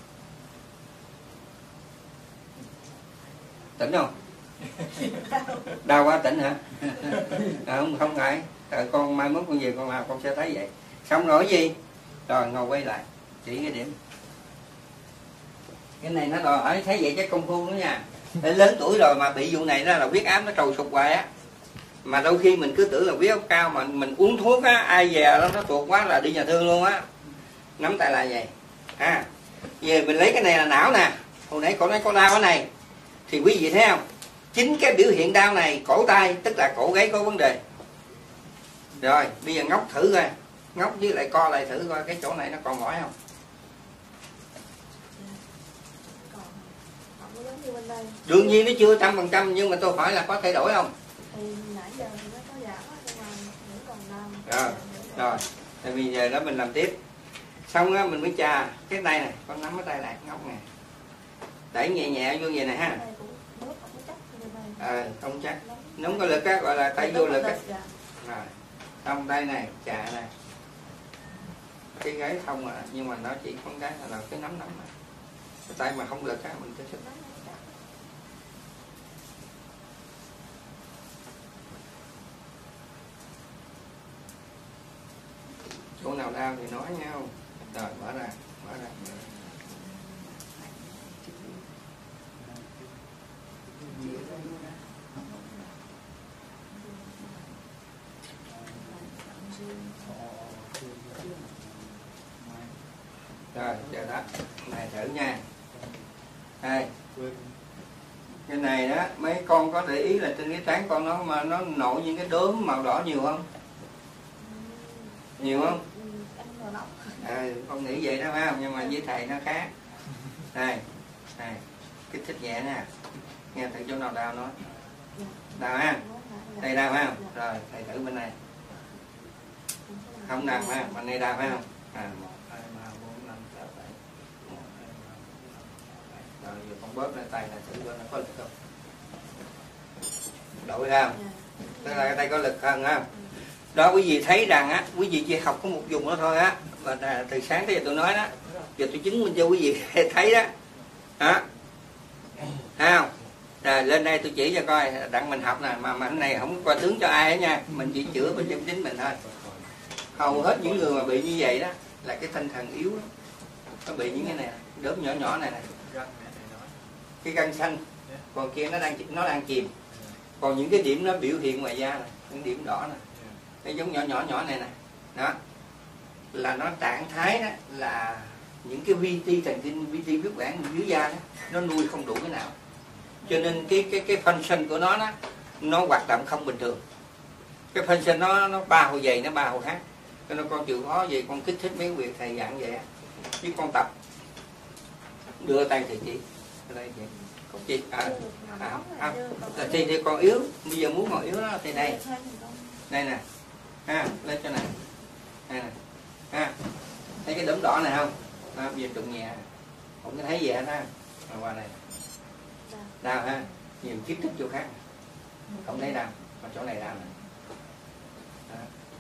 tỉnh không? Đau quá tỉnh hả? À, không không ngại, à, con mai mốt con về con làm con sẽ thấy vậy. Xong rồi cái gì? Rồi ngồi quay lại chỉ cái điểm Cái này nó đòi hỏi thấy vậy chắc công phu nữa nha. Để lớn tuổi rồi mà bị vụ này đó là huyết áp nó trồi sụp hoài á. Mà đôi khi mình cứ tưởng là huyết áp cao mà mình uống thuốc á, ai về nó nó tuột quá là đi nhà thương luôn á. Nắm tay lại vậy. À, về mình lấy cái này là não nè. Hồi nãy cậu nói có đau cái này. Thì quý vị thấy không? Chính cái biểu hiện đau này cổ tay tức là cổ gáy có vấn đề. Rồi, bây giờ ngóc thử coi. Ngóc với lại co lại thử coi cái chỗ này nó còn mỏi không? Đương nhiên nó chưa trăm phần trăm nhưng mà tôi hỏi là có thay đổi không? Thì nãy giờ thì nó có giảm nhưng mà vẫn còn đau. Rồi, rồi. Thì bây giờ đó mình làm tiếp. Xong á mình mới chà cái tay này, con nắm cái tay lại ngóc nè. Đẩy nhẹ nhẹ vô vậy này ha. Ờ, không chắc. Nó không có lực á, gọi là tay vô lực á. Rồi. Xong tay này, chà này. Cái gáy không à, nhưng mà nó chỉ có cái là cái nắm nắm này. Cái tay mà không lực á mình sẽ xích. Chỗ nào đau thì nói nhau. Rồi mở ra, mở ra. Rồi, chờ đó. Này thử nha. Đây. Cái này đó, mấy con có để ý là trên cái trán con nó mà nó nổi những cái đốm màu đỏ nhiều không? Nhiều không? À, con nghĩ vậy đó phải không? Nhưng mà với thầy nó khác. Đây, đây, kích thích nhẹ nè. Nghe thử chỗ nào đau nói. Đau ha? Đây đau phải không? Rồi, thầy thử bên này. Không đau phải không? Bên này đau phải không? À, một, hai, ba, bốn, năm, sáu, bảy. một, hai, ba, bốn, năm, sáu, bảy. Rồi, giờ con bóp lên tay là thử coi nó có lực không? Đổi không? Tức là cái tay có lực hơn không? Đó quý vị thấy rằng á, quý vị chỉ học có một vùng đó thôi á. Và từ sáng tới giờ tôi nói đó. Giờ tôi chứng minh cho quý vị thấy đó. Đó. Thấy không? Rồi lên đây tôi chỉ cho coi đặng mình học nè. Mà mà cái này không qua tướng cho ai hết nha. Mình chỉ chữa bên trong chính mình thôi. Hầu hết những người mà bị như vậy đó là cái tinh thần yếu đó. Nó bị những cái này, đốm nhỏ nhỏ này này. Cái gân xanh. Còn kia nó đang nó đang chìm. Còn những cái điểm nó biểu hiện ngoài da này, những điểm đỏ này. Cái giống nhỏ nhỏ nhỏ này nè. Đó. Là nó trạng thái đó là những cái vi ti thần kinh, vi ti huyết quản dưới da đó, nó nuôi không đủ cái nào. Cho nên cái cái cái function của nó đó, nó hoạt động không bình thường. Cái function nó nó ba hồi dày nó ba hồi khác. Cho nên con chịu khó gì con kích thích mấy việc thầy dạng vậy. Chứ con tập đưa tay thầy chỉ. Ở đây chị. Chị à, à, không, không. Thì, thì còn yếu, bây giờ muốn còn yếu đó thì đây. Đây nè. Ha, lên cho này. Đây nè. Ha. Thấy cái đốm đỏ này không? Đó, bây giờ đụng nhẹ. Không có thấy gì hết ha. Rồi qua này. Đau ha. Nhiều kích thích chỗ khác. Không thấy đau. Mà chỗ này đau nè. Đó.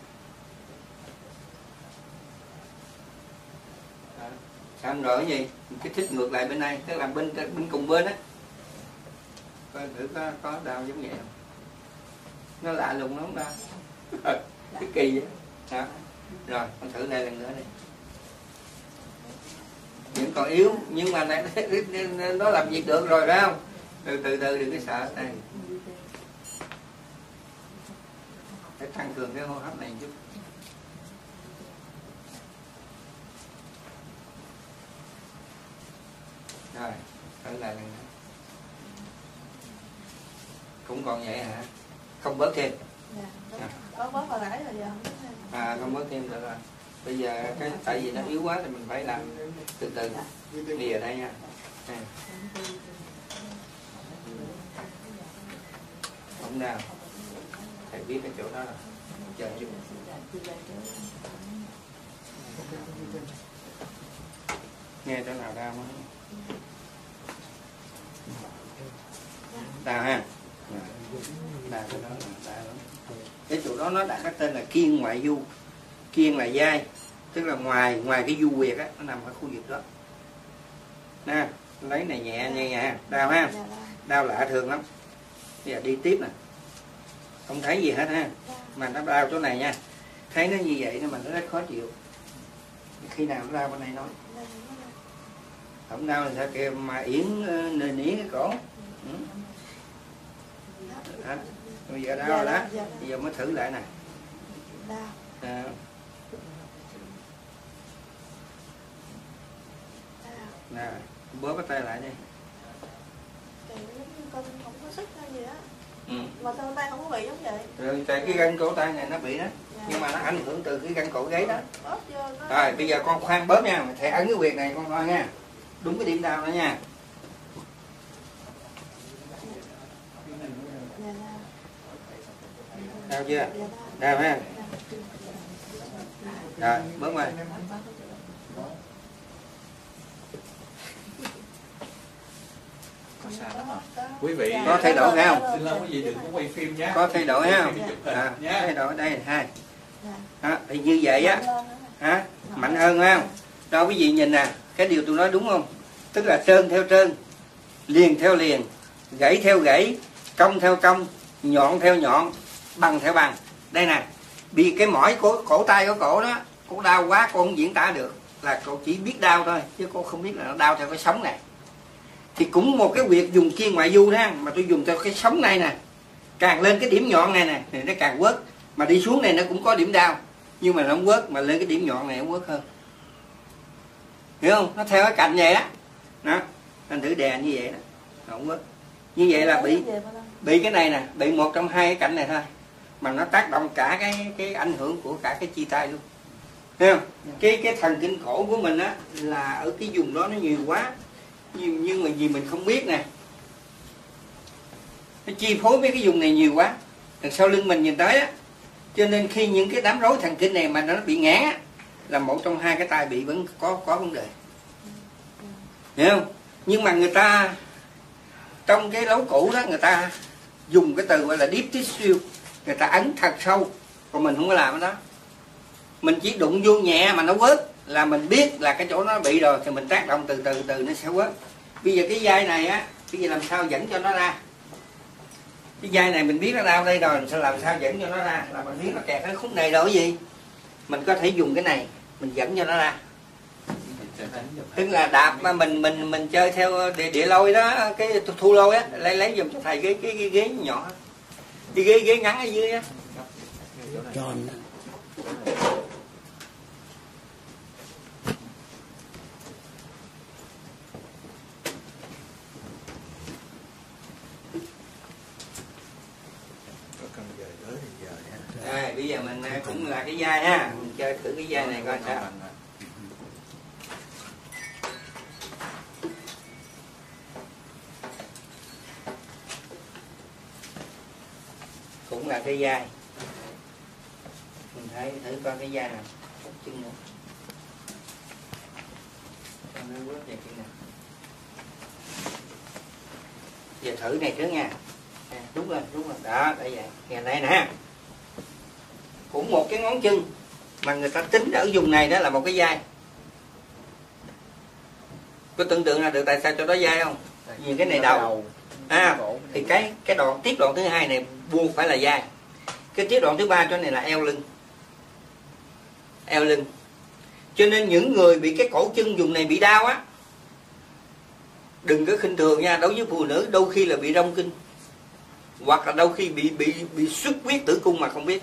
Đó. Xong rồi cái gì? Kích thích ngược lại bên này. Tức là bên bên cùng bên á. Coi thử có, có đau giống vậy không? Nó lạ lùng nó không đau. Cái kỳ vậy. Đó. Rồi, con thử đây lần nữa đi. Vẫn còn yếu, nhưng mà nó làm việc được rồi phải không? Từ từ từ đừng có sợ. Đây. Phải tăng cường cái hô hấp này chút. Rồi, thử lại lần nữa. Cũng còn vậy hả? Không bớt thêm. Dạ, có bớt hồi nãy rồi giờ không bớt thêm. À, không bớt thêm được rồi. Bây giờ cái tại vì nó yếu quá thì mình phải làm từ từ. Đi ở đây nha. Đây. Không nào. Thầy biết cái chỗ đó rồi. Chờ chút. Nghe chỗ nào đau không? Đau ha? Đau cái đó là đau lắm. Cái chỗ đó nó đã có tên là kiên ngoại du. Kiên là vai, tức là ngoài ngoài cái du huyệt á, nó nằm ở khu vực đó. Nè, lấy này nhẹ nhẹ nhẹ, đau ha, đau lạ thường lắm. Bây giờ đi tiếp nè, không thấy gì hết ha, mà nó đau chỗ này nha, thấy nó như vậy nhưng mà nó rất khó chịu. Khi nào nó đau bên này nói. Không đau là sao kêu mà yến nền yến cái cổ. Ừ. À, bây giờ đau rồi đó. Bây giờ mới thử lại nè. Đau. À. Nè, bóp cái tay lại đi. Con không có sức hay gì á. Ừ. Mà sao tay không có bị giống vậy? Rồi tại cái gân cổ tay này nó bị đó. Dạ. Nhưng mà nó ảnh hưởng từ cái gân cổ gáy đó. Rồi bây giờ con khoan bóp nha, thầy ấn cái huyệt này con coi nha. Đúng cái điểm đau đó nha. Đau chưa? Đau ha. Rồi, bớt ngoài. Có sao đó không? Quý vị có thay đổi hay không? Xin lỗi quý vị đừng có quay phim nhé. Có thay đổi hay không? À, thay đổi đây hai. À, thì như vậy á, hả? Mạnh hơn phải không? Đó quý vị nhìn nè, cái điều tôi nói đúng không? Tức là trơn theo trơn, liền theo liền, gãy theo gãy, cong theo cong, nhọn theo nhọn, bằng theo bằng. Đây nè, vì cái mỏi cổ, cổ tay của cổ đó, cổ đau quá cô không diễn tả được, là cô chỉ biết đau thôi, chứ cô không biết là nó đau theo cái sống này. Thì cũng một cái việc dùng chiên ngoại du đó, mà tôi dùng theo cái sống này nè, càng lên cái điểm nhọn này nè thì nó càng quất, mà đi xuống này nó cũng có điểm đau nhưng mà nó không quất, mà lên cái điểm nhọn này nó quất hơn, hiểu không? Nó theo cái cạnh vậy á, đó anh thử đè như vậy đó, nó không quất. Như vậy là bị bị cái này nè, bị một trong hai cái cạnh này thôi, mà nó tác động cả cái cái ảnh hưởng của cả cái chi tay luôn, thấy không? Cái cái thần kinh cổ của mình á là ở cái vùng đó nó nhiều quá, nhưng, nhưng mà vì mình không biết nè, nó chi phối mấy cái vùng này nhiều quá, đằng sau lưng mình nhìn tới á, cho nên khi những cái đám rối thần kinh này mà nó bị ngán á, là một trong hai cái tay bị vẫn có có vấn đề, hiểu không? Nhưng mà người ta trong cái lấu cũ đó, người ta dùng cái từ gọi là deep tissue, người ta ấn thật sâu, còn mình không có làm cái đó, mình chỉ đụng vô nhẹ mà nó quớt là mình biết là cái chỗ nó bị rồi, thì mình tác động từ từ từ nó sẽ quớt. Bây giờ cái dây này á, bây giờ làm sao dẫn cho nó ra, cái dây này mình biết nó đau đây rồi, sao làm sao dẫn cho nó ra, là mình biết nó kẹt cái khúc này rồi cái gì, mình có thể dùng cái này mình dẫn cho nó ra. Tức là đạp mà mình mình mình chơi theo địa, địa lôi đó, cái thu lôi á, lấy lấy giùm cho thầy cái cái, cái ghế nhỏ, cái ghế ghế ngắn ở dưới á. Tròn. Rồi, bây giờ mình cũng là cái dây ha, mình chơi thử cái dây này coi sao. Cũng là cái dây, mình thấy thử coi cái dây nào, chân nữa, nó bước về chân nào. Giờ thử này trước nha. À, đúng rồi, đúng rồi, đó, đây vậy, ngày đây nè, cũng một cái ngón chân mà người ta tính ở vùng này đó là một cái dây. Có tưởng tượng là được tại sao cho đó dây không? Nhìn cái này đầu, à, thì cái cái đoạn tiếp đoạn thứ hai này buộc phải là dây, cái tiếp đoạn thứ ba cho này là eo lưng, eo lưng. Cho nên những người bị cái cổ chân vùng này bị đau á, đừng có khinh thường nha. Đối với phụ nữ đôi khi là bị rong kinh, hoặc là đôi khi bị bị bị xuất huyết tử cung mà không biết.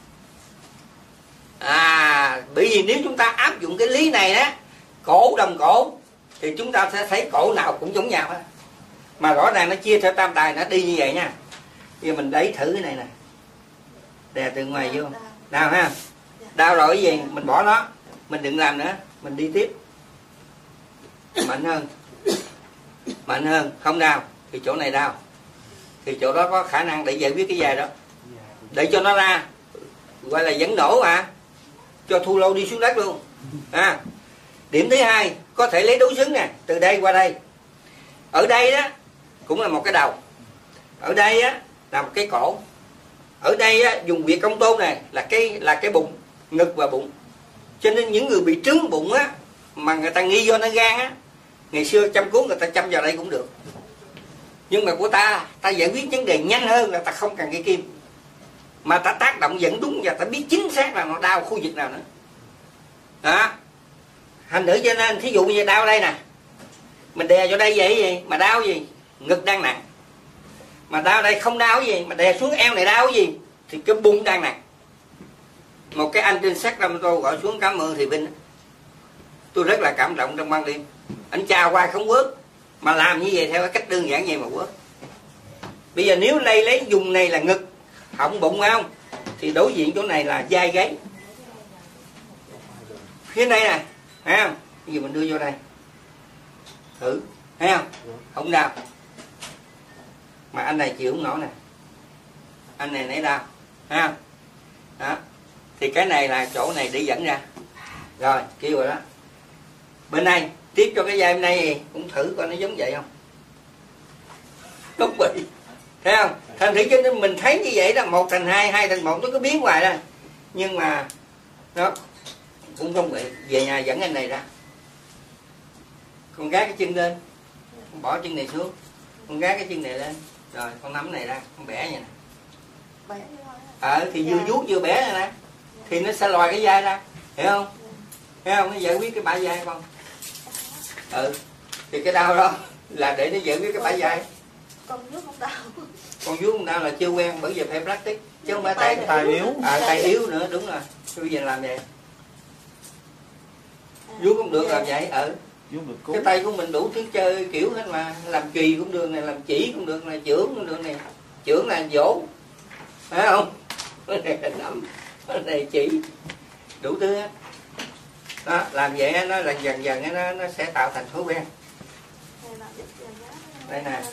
À, bởi vì nếu chúng ta áp dụng cái lý này á, cổ đồng cổ, thì chúng ta sẽ thấy cổ nào cũng giống nhau á, mà rõ ràng nó chia theo tam tài, nó đi như vậy nha. Bây giờ mình đẩy thử cái này nè, đè từ ngoài vô, đau ha, đau rồi cái gì mình bỏ nó, mình đừng làm nữa, mình đi tiếp, mạnh hơn, mạnh hơn, không đau thì chỗ này đau, thì chỗ đó có khả năng để giải quyết cái dài đó, để cho nó ra, gọi là dẫn nổ mà, cho thu lâu đi xuống đất luôn. À, điểm thứ hai có thể lấy đối xứng nè, từ đây qua đây, ở đây đó cũng là một cái đầu, ở đây á là một cái cổ, ở đây á dùng việc công tôn này là cái là cái bụng, ngực và bụng. Cho nên những người bị trứng bụng á, mà người ta nghi do nó gan á, ngày xưa chăm cứu người ta chăm vào đây cũng được, nhưng mà của ta ta giải quyết vấn đề nhanh hơn là ta không cần cái kim, mà ta tác động dẫn đúng và ta biết chính xác là nó đau khu vực nào nữa. Đó, thành thử cho nên thí dụ như đau đây nè, mình đè vô đây vậy gì mà đau gì, ngực đang nặng, mà đau đây không đau gì, mà đè xuống eo này đau gì, thì cái bụng đang nặng. Một cái anh trên Sacramento gọi xuống cảm ơn thì Vinh, tôi rất là cảm động trong ban đêm. Anh chào qua không quớt, mà làm như vậy theo cái cách đơn giản vậy mà quớt. Bây giờ nếu đây lấy dùng này là ngực, họng bụng phải không, thì đối diện chỗ này là vai gáy, phía đây nè, thấy không? Bây giờ mình đưa vô đây thử, thấy không? Không đau, mà anh này chịu không nổi nè, anh này nấy đau, thấy không? Đó, thì cái này là chỗ này để dẫn ra, rồi kêu rồi đó. Bên này tiếp cho cái vai bên đây cũng thử coi nó giống vậy không, không bị, thấy không? Thành thử cho nên mình thấy như vậy đó, một thành hai, hai thành một, nó có biến hoài đó, nhưng mà nó cũng không bị. Về nhà dẫn anh này ra, con gác cái chân lên, con bỏ chân này xuống, con gác cái chân này lên, rồi con nắm này ra, con bẻ vậy nè, ờ thì vừa vuốt vừa bẻ này nè, thì nó sẽ lòi cái vai ra, hiểu không? Thấy không? Nó giải quyết cái bả vai con. Ừ, thì cái đau đó là để nó giải quyết cái bả vai. Con vuốt không đau. Con vuốt không đau là chưa quen, bởi vì phải practice chứ không phải tay tay yếu. À, tay yếu nữa, đúng rồi. Bây giờ làm vậy, vuốt cũng được làm vậy. Ừ, cái tay của mình đủ thứ chơi kiểu hết mà, làm chùy cũng được này, làm chỉ cũng được này, chưởng cũng được này, chưởng là dỗ, phải không? Cái này là nắm, cái này chỉ, đủ thứ hết. Đó, làm vậy nó là dần dần nó nó sẽ tạo thành thói quen. Đây nè,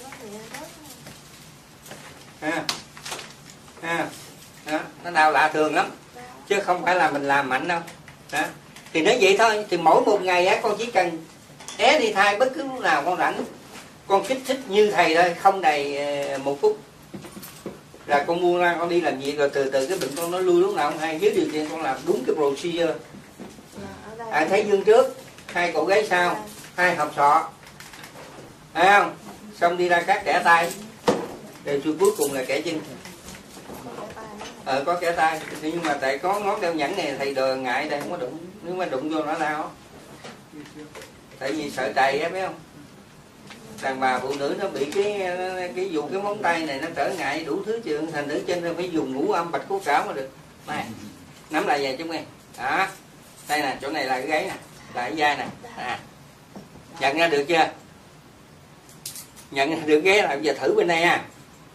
ha, ha, đó, nó đau lạ thường lắm, chứ không phải là mình làm mạnh đâu. Đó, thì nói vậy thôi. Thì mỗi một ngày á, con chỉ cần é đi thai bất cứ lúc nào con rảnh, con kích thích như thầy thôi, không đầy một phút là con buông ra, con đi làm việc, rồi từ từ cái bệnh con nó lui lúc nào không hay. Dưới điều kiện con làm đúng cái procedure. À, thấy dương trước, hai cổ gáy sau, hai hộp sọ, thấy không? Xong đi ra các kẻ tay, rồi cuối cuối cùng là kẻ chân. Ờ, có kẻ tay, nhưng mà tại có ngón đeo nhẫn này thầy đờ ngại, thầy không có đụng, nếu mà đụng vô nó đau. Tại vì sợ trầy á, biết không? Đàn bà phụ nữ nó bị cái cái dùng cái móng tay này nó trở ngại đủ thứ chuyện, thành nữ trên phải dùng ngũ âm bạch cốt trảo mà được. Này, nắm lại về chúng em. Đó, đây nè, chỗ này là cái gáy nè, là cái vai nè. À, nhận ra được chưa? Nhận ra được ghế là giờ thử bên đây ha.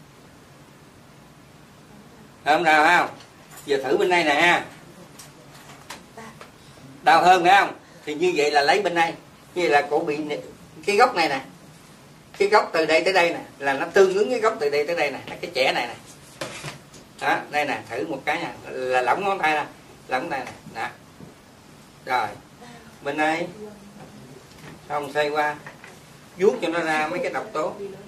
Không nào không? Giờ thử bên đây nè ha. Đau hơn phải không? Thì như vậy là lấy bên đây. Như vậy là cổ bị cái góc này nè, cái góc từ đây tới đây nè, là nó tương ứng cái góc từ đây tới đây nè, là cái chẻ này nè. Đó, đây nè, thử một cái nè, là lỏng ngón tay nè, lỏng tay nè, đó. Rồi, bên đây, xong xoay qua, vuốt cho nó ra mấy cái độc tố.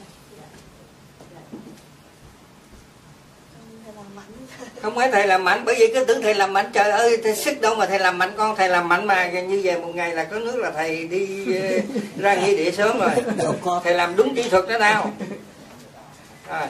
Không phải thầy làm mạnh, bởi vì cứ tưởng thầy làm mạnh, trời ơi, thầy sức đâu mà thầy làm mạnh con, thầy làm mạnh mà như vậy một ngày là có nước là thầy đi ra nghĩa địa sớm rồi. Thầy làm đúng kỹ thuật đó nào. Rồi.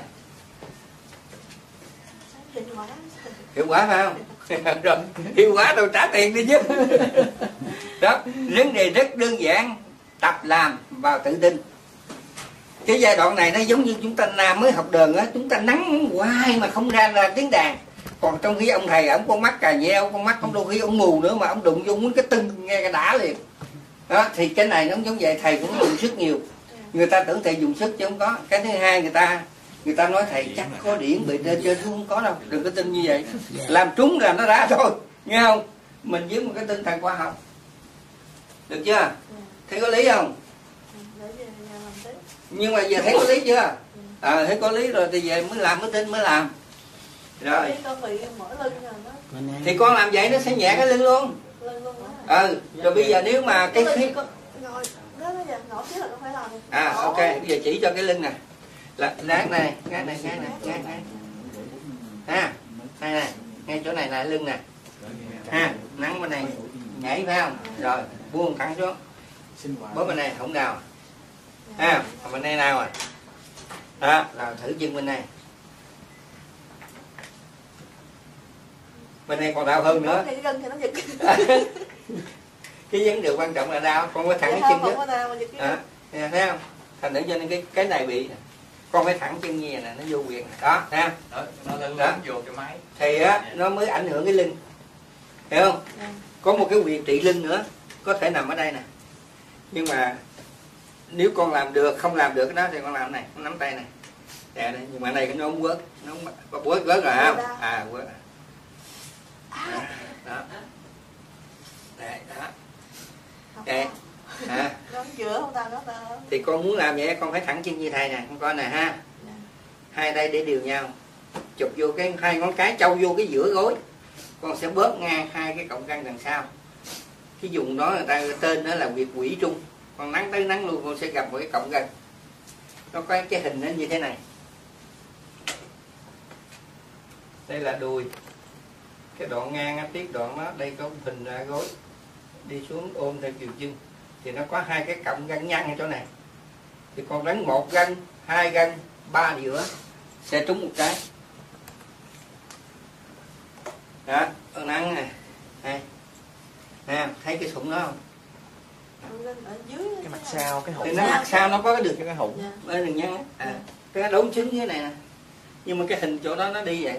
Hiệu quả phải không? Rồi, hiệu quả đâu trả tiền đi chứ. Đó, vấn đề rất đơn giản, tập làm vào tự tin. Cái giai đoạn này nó giống như chúng ta làm mới học đờn á, chúng ta nắng hoài mà không ra ra tiếng đàn. Còn trong khi ông thầy, ông con mắt cà nheo, con mắt ông đôi khi ông mù nữa mà ông đụng vô muốn cái tưng nghe cái đã liền. Đó, thì cái này nó giống vậy, thầy cũng dùng sức nhiều. Người ta tưởng thầy dùng sức chứ không có. Cái thứ hai, người ta người ta nói thầy chắc có điển bị trên trên không có đâu, đừng có tin như vậy. Làm trúng là nó ra thôi, nghe không? Mình với một cái tinh thần khoa học, được chưa? Thấy có lý không? Nhưng mà giờ thấy có lý chưa? À, thấy có lý rồi thì về mới làm, mới tin mới làm. Rồi thì con làm vậy nó sẽ nhẹ cái lưng luôn. Ừ, rồi bây giờ nếu mà cái khí à ok, bây giờ chỉ cho cái lưng nè, là gác này, gác này, gác này, gác này ha, đây này, ngay chỗ này là lưng nè ha, nắng bên này nhảy phải không? Rồi buông thẳng xuống, bó bên này không đau ha, bên đây nào rồi đó, rồi thử chân bên này, bên này còn đau hơn nữa. Cái vấn đề quan trọng là đau, con có thẳng cái chân đó. À, Nè, thấy không? Thành thử cho nên cái cái này bị con phải thẳng chân như nè, nó vô quyệt đó, thấy không? Đó, nó lên Đó. vô cái máy. Thì á nó mới ảnh hưởng cái lưng, hiểu không? Dạ. Có một cái quyệt trị lưng nữa có thể nằm ở đây nè, nhưng mà nếu con làm được, không làm được cái đó thì con làm này, con nắm tay này, đè đây, nhưng mà này nó không quớt, nó không quớt quớt rồi không? À quớt. Đó, đó. Đây, đó. Đây. À. Nó giữa không ta, nó ta. Thì con muốn làm vậy con phải thẳng chân như thầy nè, con coi nè ha. Dạ. Hai tay để đều nhau, chụp vô cái hai ngón cái trâu vô cái giữa gối, con sẽ bóp ngang hai cái cọng răng đằng sau. Cái vùng đó người ta tên đó là huyệt quỷ trung, con nắng tới nắng luôn con sẽ gặp một cái cọng răng, nó có cái hình nó như thế này. Đây là đùi, cái đoạn ngang á, tiếp đoạn đó, đây có hình ra gối, đi xuống ôm theo chiều chân, thì nó có hai cái cọng răng nhăn ở chỗ này. Thì con đánh một răng, hai răng, ba giữa sẽ trúng một cái. Đó, con nắng này, này, nè, thấy cái sụn đó không? Ở dưới Cái mặt sau, cái Thì hụt. nó mặt sau nó có cái đường, Cái hụt. Dạ. cái đường nhăn á, à, cái đốn trứng như thế này nè, nhưng mà cái hình chỗ đó nó đi vậy đó.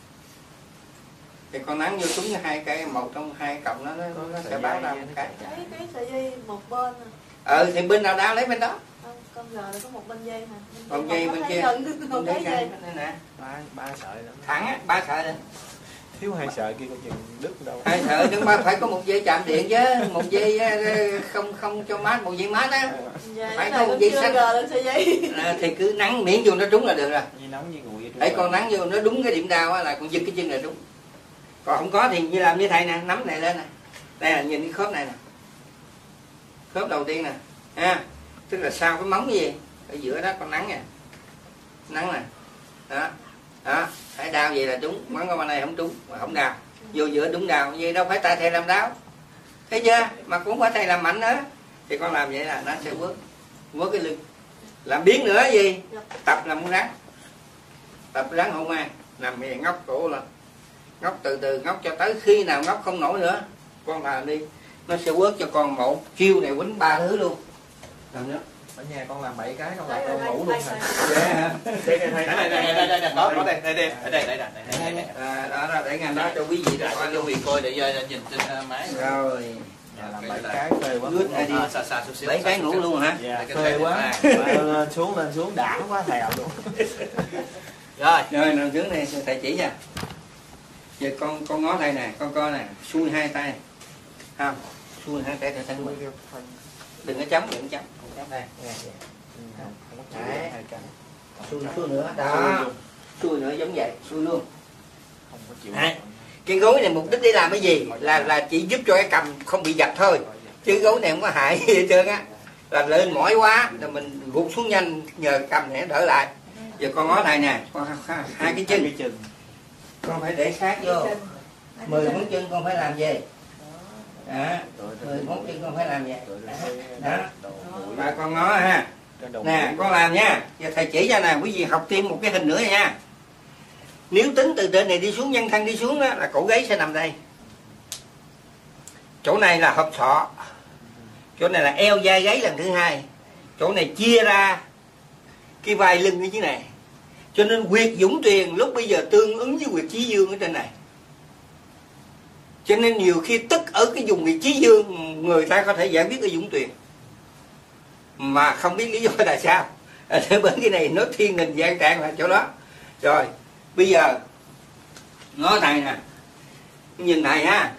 Thì con nắng vô trúng hai cái, một trong hai cọng đó nó, nó sẽ báo ra một cái. Thấy cái sợi dây một bên à. Ừ thì bên nào đau lấy bên đó. Không, con giờ có một bên dây hả? Còn dây bên kia, Không bên thấy đây dây. đây nè, Ba, ba sợi lắm. thẳng á, ba sợi lên. Thiếu hai sợi kia có chừng đứt đâu. Hai sợi nhưng mà phải có một dây chạm điện chứ, một dây không không cho mát, một dây mát á. Dạ, Phải cái có này một con dây chưa xanh. gờ được sợi dây. À, thì cứ nắng miễn vô nó trúng là được rồi. Như nóng như nguội. Để con nắng vô nó đúng cái điểm đau á là con giật cái chân là đúng. Còn không có thì như làm như thầy nè, nắm này lên nè. Đây là nhìn cái khớp này nè. Khớp đầu tiên nè. Ha. Tức là sau cái móng cái gì? Ở giữa đó con nắng nè. Nắng nè. Đó. Đó. Thấy đau vậy là trúng, móng con bên này không trúng, mà không đau. Vô giữa đúng đau, vậy đâu phải tay thầy làm đau. Thấy chưa? Mà cũng phải thầy làm mạnh nữa. Thì con làm vậy là nó sẽ vớt. Vớt cái lưng. Làm biến nữa gì? Tập làm con rắn. Tập rắn hôn an. Nằm vậy ngóc cổ lên. Ngóc từ từ, ngóc cho tới khi nào ngóc không nổi nữa con làm đi, nó sẽ quớt cho con một chiêu này quýnh ba thứ luôn. Làm nữa. Ở nhà con làm bảy cái con làm con ngủ luôn hả? Dạ. Đây đây đây đây đây đây đây có có đây đây đây đây đây đây đây. À, đó là để ngành đó cho quý vị Dạ, coi cho luôn. quý vị coi để uh, nhìn trên uh, máy. Rồi. Nhà làm bảy cái phê quá. Good idea. À, xa xa chút xíu. Bảy cái ngủ luôn hả? Dạ, phê quá. Lên xuống lên xuống đã quá thèo luôn. Rồi. Rồi nằm dưới này thầy chỉ nha. Giờ con con ngó thầy nè, con coi nè, xuôi hai tay. Không, xuôi hai tay theo thân mình. Đừng có chấm, đừng có chấm. Chấm đây. Đấy. Xuôi xuôi nữa. Đó. Xuôi nữa giống vậy, xuôi luôn. Không có chịu. Đấy. Cái gối này mục đích để làm cái gì? Là là chỉ giúp cho cái cầm không bị giật thôi. Chứ gối này không có hại gì hết trơn á. Là lên mỏi quá, rồi mình gục xuống nhanh nhờ cầm này đỡ lại. Giờ con ngó thầy nè, con hai cái chân. Con phải để sát vô. Mười ngón chân con phải làm gì? Đó. Mười ngón chân con phải làm gì? Đó. Và con ngó ha. Nè, con làm nha. Giờ thầy chỉ cho nè, quý vị học thêm một cái hình nữa nha. Nếu tính từ trên này đi xuống, nhân thân đi xuống đó, là cổ gáy sẽ nằm đây. Chỗ này là hộp sọ. Chỗ này là eo vai gáy lần thứ hai. Chỗ này chia ra cái vai lưng như thế này. Cho nên huyệt dũng tuyền lúc bây giờ tương ứng với huyệt chí dương ở trên này. Cho nên nhiều khi tức ở cái vùng huyệt chí dương, người ta có thể giải quyết ở dũng tuyền mà không biết lý do tại sao. Ở bên cái này nó thiên hình dạng trạng là chỗ đó. Rồi bây giờ nói thầy nè, nhìn thầy ha,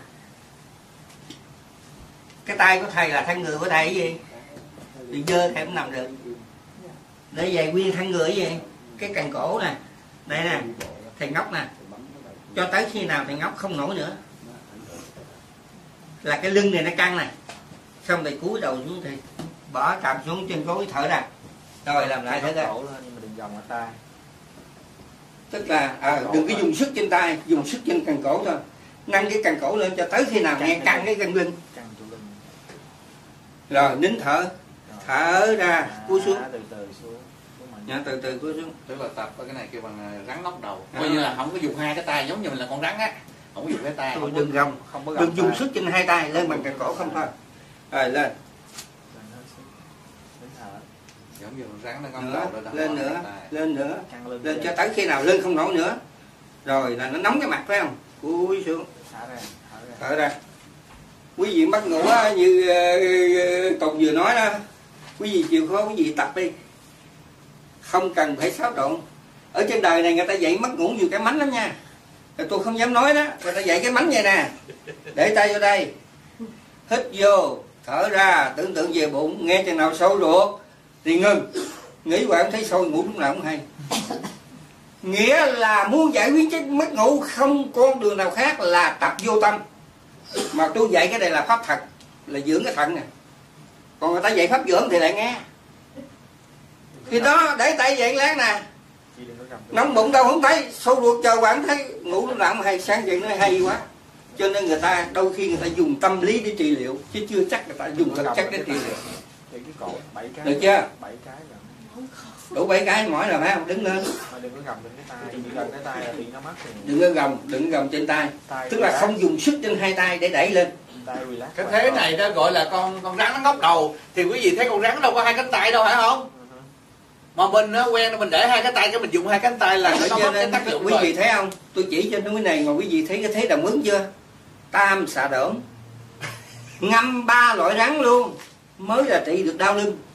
cái tay của thầy là thân người của thầy cái gì? Thì dơ thầy cũng nằm được. Để về nguyên thân người cái gì? Cái cần cổ nè, đây nè, thầy ngóc nè, cho tới khi nào thầy ngóc không nổi nữa là cái lưng này nó căng nè, xong thầy cúi đầu xuống thì bỏ cầm xuống trên gối thở ra, rồi làm lại thở ra. Nhưng mà đừng vòng ở tay. Tức là à, đừng có dùng sức trên tay, dùng sức trên cần cổ thôi, nâng cái cần cổ lên cho tới khi nào nghe căng cái gân lưng, rồi nín thở, thở ra, cúi xuống, từ từ xuống. Dạ, từ từ cúi xuống. Tức là tập cái này kêu bằng rắn nóc đầu. Coi như là không có dùng hai cái tay giống như mình là con rắn á, không có dùng cái tay. Thôi, đừng gồng, Không có đừng dùng sức trên hai tay, lên bằng cần cổ không thôi. Rồi lên. thở. Giống như rắn nó ngâm nữa, đầu lên nữa, lên nữa, Căng lưng lên cho tới khi nào lên không nổi nữa, rồi là nó nóng cái mặt phải không? Cúi xuống, thở ra, thở ra. thở ra. Quý vị mất ngủ á, như uh, Tùng vừa nói đó, quý vị chịu khó quý vị tập đi, không cần phải xáo trộn. Ở trên đời này người ta dạy mất ngủ nhiều cái mánh lắm nha. Tôi không dám nói đó, người ta dạy cái mánh vậy nè. Để tay vô đây, hít vô, thở ra, tưởng tượng về bụng, nghe chừng nào sôi ruột thì ngừng. Nghĩ hoài không thấy sôi, ngủ lúc nào cũng hay. Nghĩa là muốn giải quyết chết mất ngủ không con đường nào khác là tập vô tâm. Mà tôi dạy cái này là pháp thật, là dưỡng cái thận nè. Còn người ta dạy pháp dưỡng thì lại nghe. Thì đó, để tay vậy láng nè, nóng bụng đâu không thấy, sôi ruột chờ bạn thấy, ngủ lúc nào cũng hay, sáng dậy nó hay quá. Cho nên người ta đôi khi người ta dùng tâm lý để trị liệu, chứ chưa chắc người ta dùng thực chất để trị liệu. Được chưa? Đủ bảy cái mỏi rồi phải không? Đứng lên. Đừng có gầm lên cái tay, gần cái tay là bị nó mắc. Đừng có gầm, đừng gầm trên tay. Tức là không dùng sức trên hai tay để đẩy lên. Cái thế này đó gọi là con con rắn nó ngóc đầu. Thì quý vị thấy con rắn đâu có hai cánh tay đâu phải không? Mà mình nó quen mình để hai cái tay cái mình dùng hai cánh tay là nó mất cái tác dụng. Quý vị thấy không? Tôi chỉ trên núi này mà quý vị thấy cái thế đồng ứng chưa? Tam xà đổn, ngâm ba loại rắn luôn mới là trị được đau lưng.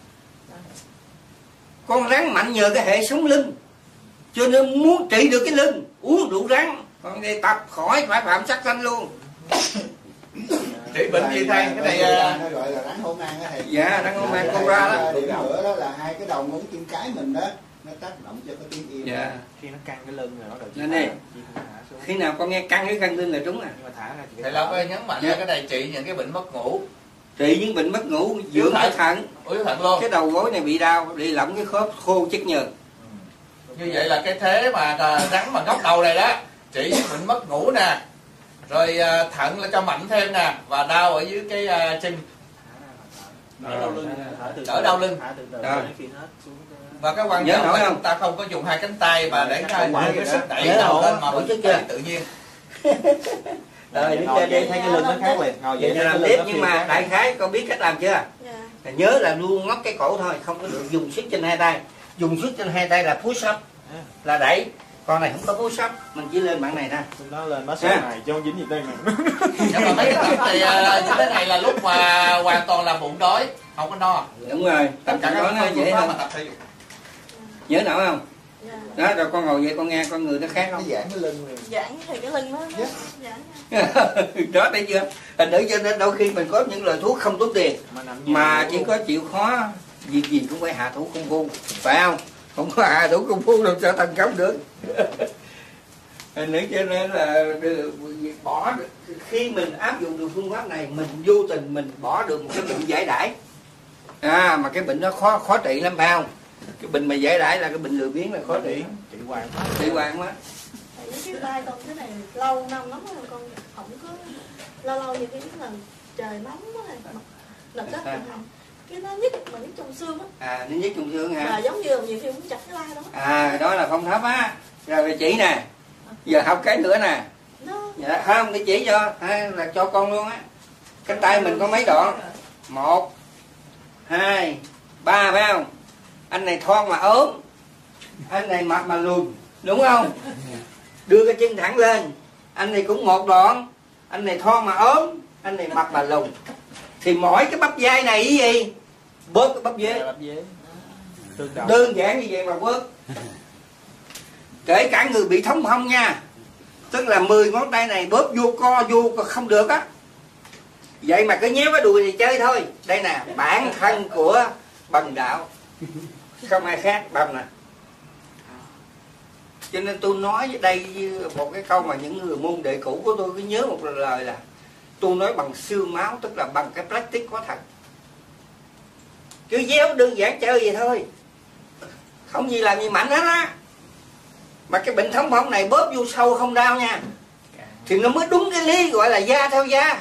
Con rắn mạnh nhờ cái hệ sống lưng, cho nên muốn trị được cái lưng uống rượu rắn. Còn đây tập khỏi phải phạm sát sanh luôn. Trị bệnh gì thầy? Cái này nó gọi là rắn hổ mang á thầy. Dạ, rắn hổ mang con ra đó. Điểm nữa đó là hai cái đầu ngón chân cái mình đó, nó tác động cho cái tiếng im. Dạ. Khi nó căng cái lưng rồi nó đầu Nên nè, khi nào con nghe căng cái căng lưng là trúng à. Nhưng mà thả ra chỉ thầy Long ơi, nhấn mạnh là cái này trị những cái bệnh mất ngủ, trị những bệnh mất ngủ, dưỡng cái thận. yếu thận luôn. Cái đầu gối này bị đau, bị lỏng cái khớp khô chất nhờn. Như vậy là cái thế mà rắn mà ngóc đầu này đó trị những bệnh mất ngủ nè, rồi thận là cho mạnh thêm nè, và đau ở dưới cái uh, chân, đỡ đau lưng, đỡ đau lưng. thả từ từ Rồi. khi hết xuống. Và cái quan trọng là chúng ta không có dùng hai cánh tay mà để cái cái sức đẩy đầu lên mà mình đẩy tự nhiên. Rồi Ngồi vậy thấy cái lưng nó khác liền, ngồi vậy vậy làm tiếp, nhưng mà đại khái con biết cách làm chưa? Dạ. Nhớ là luôn ngóc cái cổ thôi, không có được dùng sức trên hai tay. Dùng sức trên hai tay là push up, là đẩy. Con này không có push up, mình chỉ lên bạn này nè. nó lên nó xuống này cho không dính gì đây mà. Nhưng mà mấy cái tập thì như thế này là lúc mà hoàn toàn là bụng đói, không có no. Đúng rồi, Tất tập cả cái đó nó các dễ phương pháp hơn. mà tập thể dục. Nhớ nổi không? Dạ. Đó, rồi con ngồi vậy con nghe con người nó khác không? Giãn cái lưng liền. Giãn thì cái lưng nó nó giãn. Đó thấy chưa? Thành thử cho nên đôi khi mình có những lời thuốc không tốn tiền, Mà, nằm nhiều mà nhiều chỉ có chịu khó, việc gì cũng phải hạ thủ công phu, phải không? Không có hạ thủ công phu đâu sao thành công được. Nữa cho nên là bỏ được, khi mình áp dụng được phương pháp này, mình vô tình mình bỏ được một cái bệnh giải đãi. À, mà cái bệnh đó khó khó trị lắm phải không? Cái bệnh mà giải đãi là cái bệnh lười biếng là khó trị. trị hoài Trị hoài quá. Cái tay con cái này lâu năm lắm rồi con không có, lâu lâu như cái là trời nóng quá này, lập đất rồi cái nó nhức mà nhức trong xương á. À, nó nhức trong xương hả? Và giống như nhiều khi cũng chặt cái lai đó. À, đó là phong thấp á. Rồi chị nè, giờ học cái nữa nè. Nó Dạ, không, để chỉ cho, hay là cho con luôn á. Cánh tay mình có mấy đoạn? Một, hai, ba phải không? Anh này thon mà ốm, anh này mập mà lùn, đúng không? Đưa cái chân thẳng lên, anh này cũng một đoạn, anh này thon mà ốm, anh này mập mà lùn. Thì mỗi cái bắp vai này cái gì? Bớt cái bắp dế. Đơn giản như vậy mà bớt. Kể cả người bị thống hông nha, tức là mười ngón tay này bóp vô co vô không được á, vậy mà cứ nhéo cái đùi thì chơi thôi. Đây nè, bản thân của Bần Đạo, không ai khác bằng nè. Cho nên tôi nói với đây một cái câu mà những người môn đệ cũ của tôi cứ nhớ một lời là tôi nói bằng xương máu, tức là bằng cái practice có thật. Chứ déo đơn giản chơi vậy thôi, không gì làm gì mạnh hết á. Mà cái bệnh thống hông này bóp vô sâu không đau nha, thì nó mới đúng cái lý gọi là da theo da.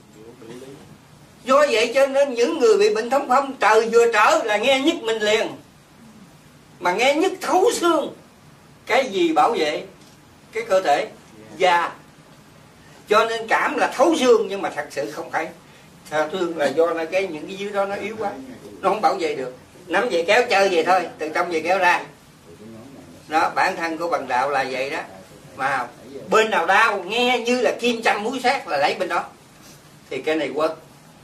Do vậy cho nên những người bị bệnh thống hông trời vừa trở là nghe nhức mình liền, mà nghe nhức thấu xương. Cái gì bảo vệ cái cơ thể? Da. Cho nên cảm là thấu xương, nhưng mà thật sự không phải. Thương là do là cái những cái dưới đó nó yếu quá, nó không bảo vệ được. nắm về kéo chơi vậy thôi, từ trong về kéo ra. Đó, bản thân của bằng đạo là vậy đó. Mà bên nào đau nghe như là kim châm muối sát là lấy bên đó, thì cái này quất.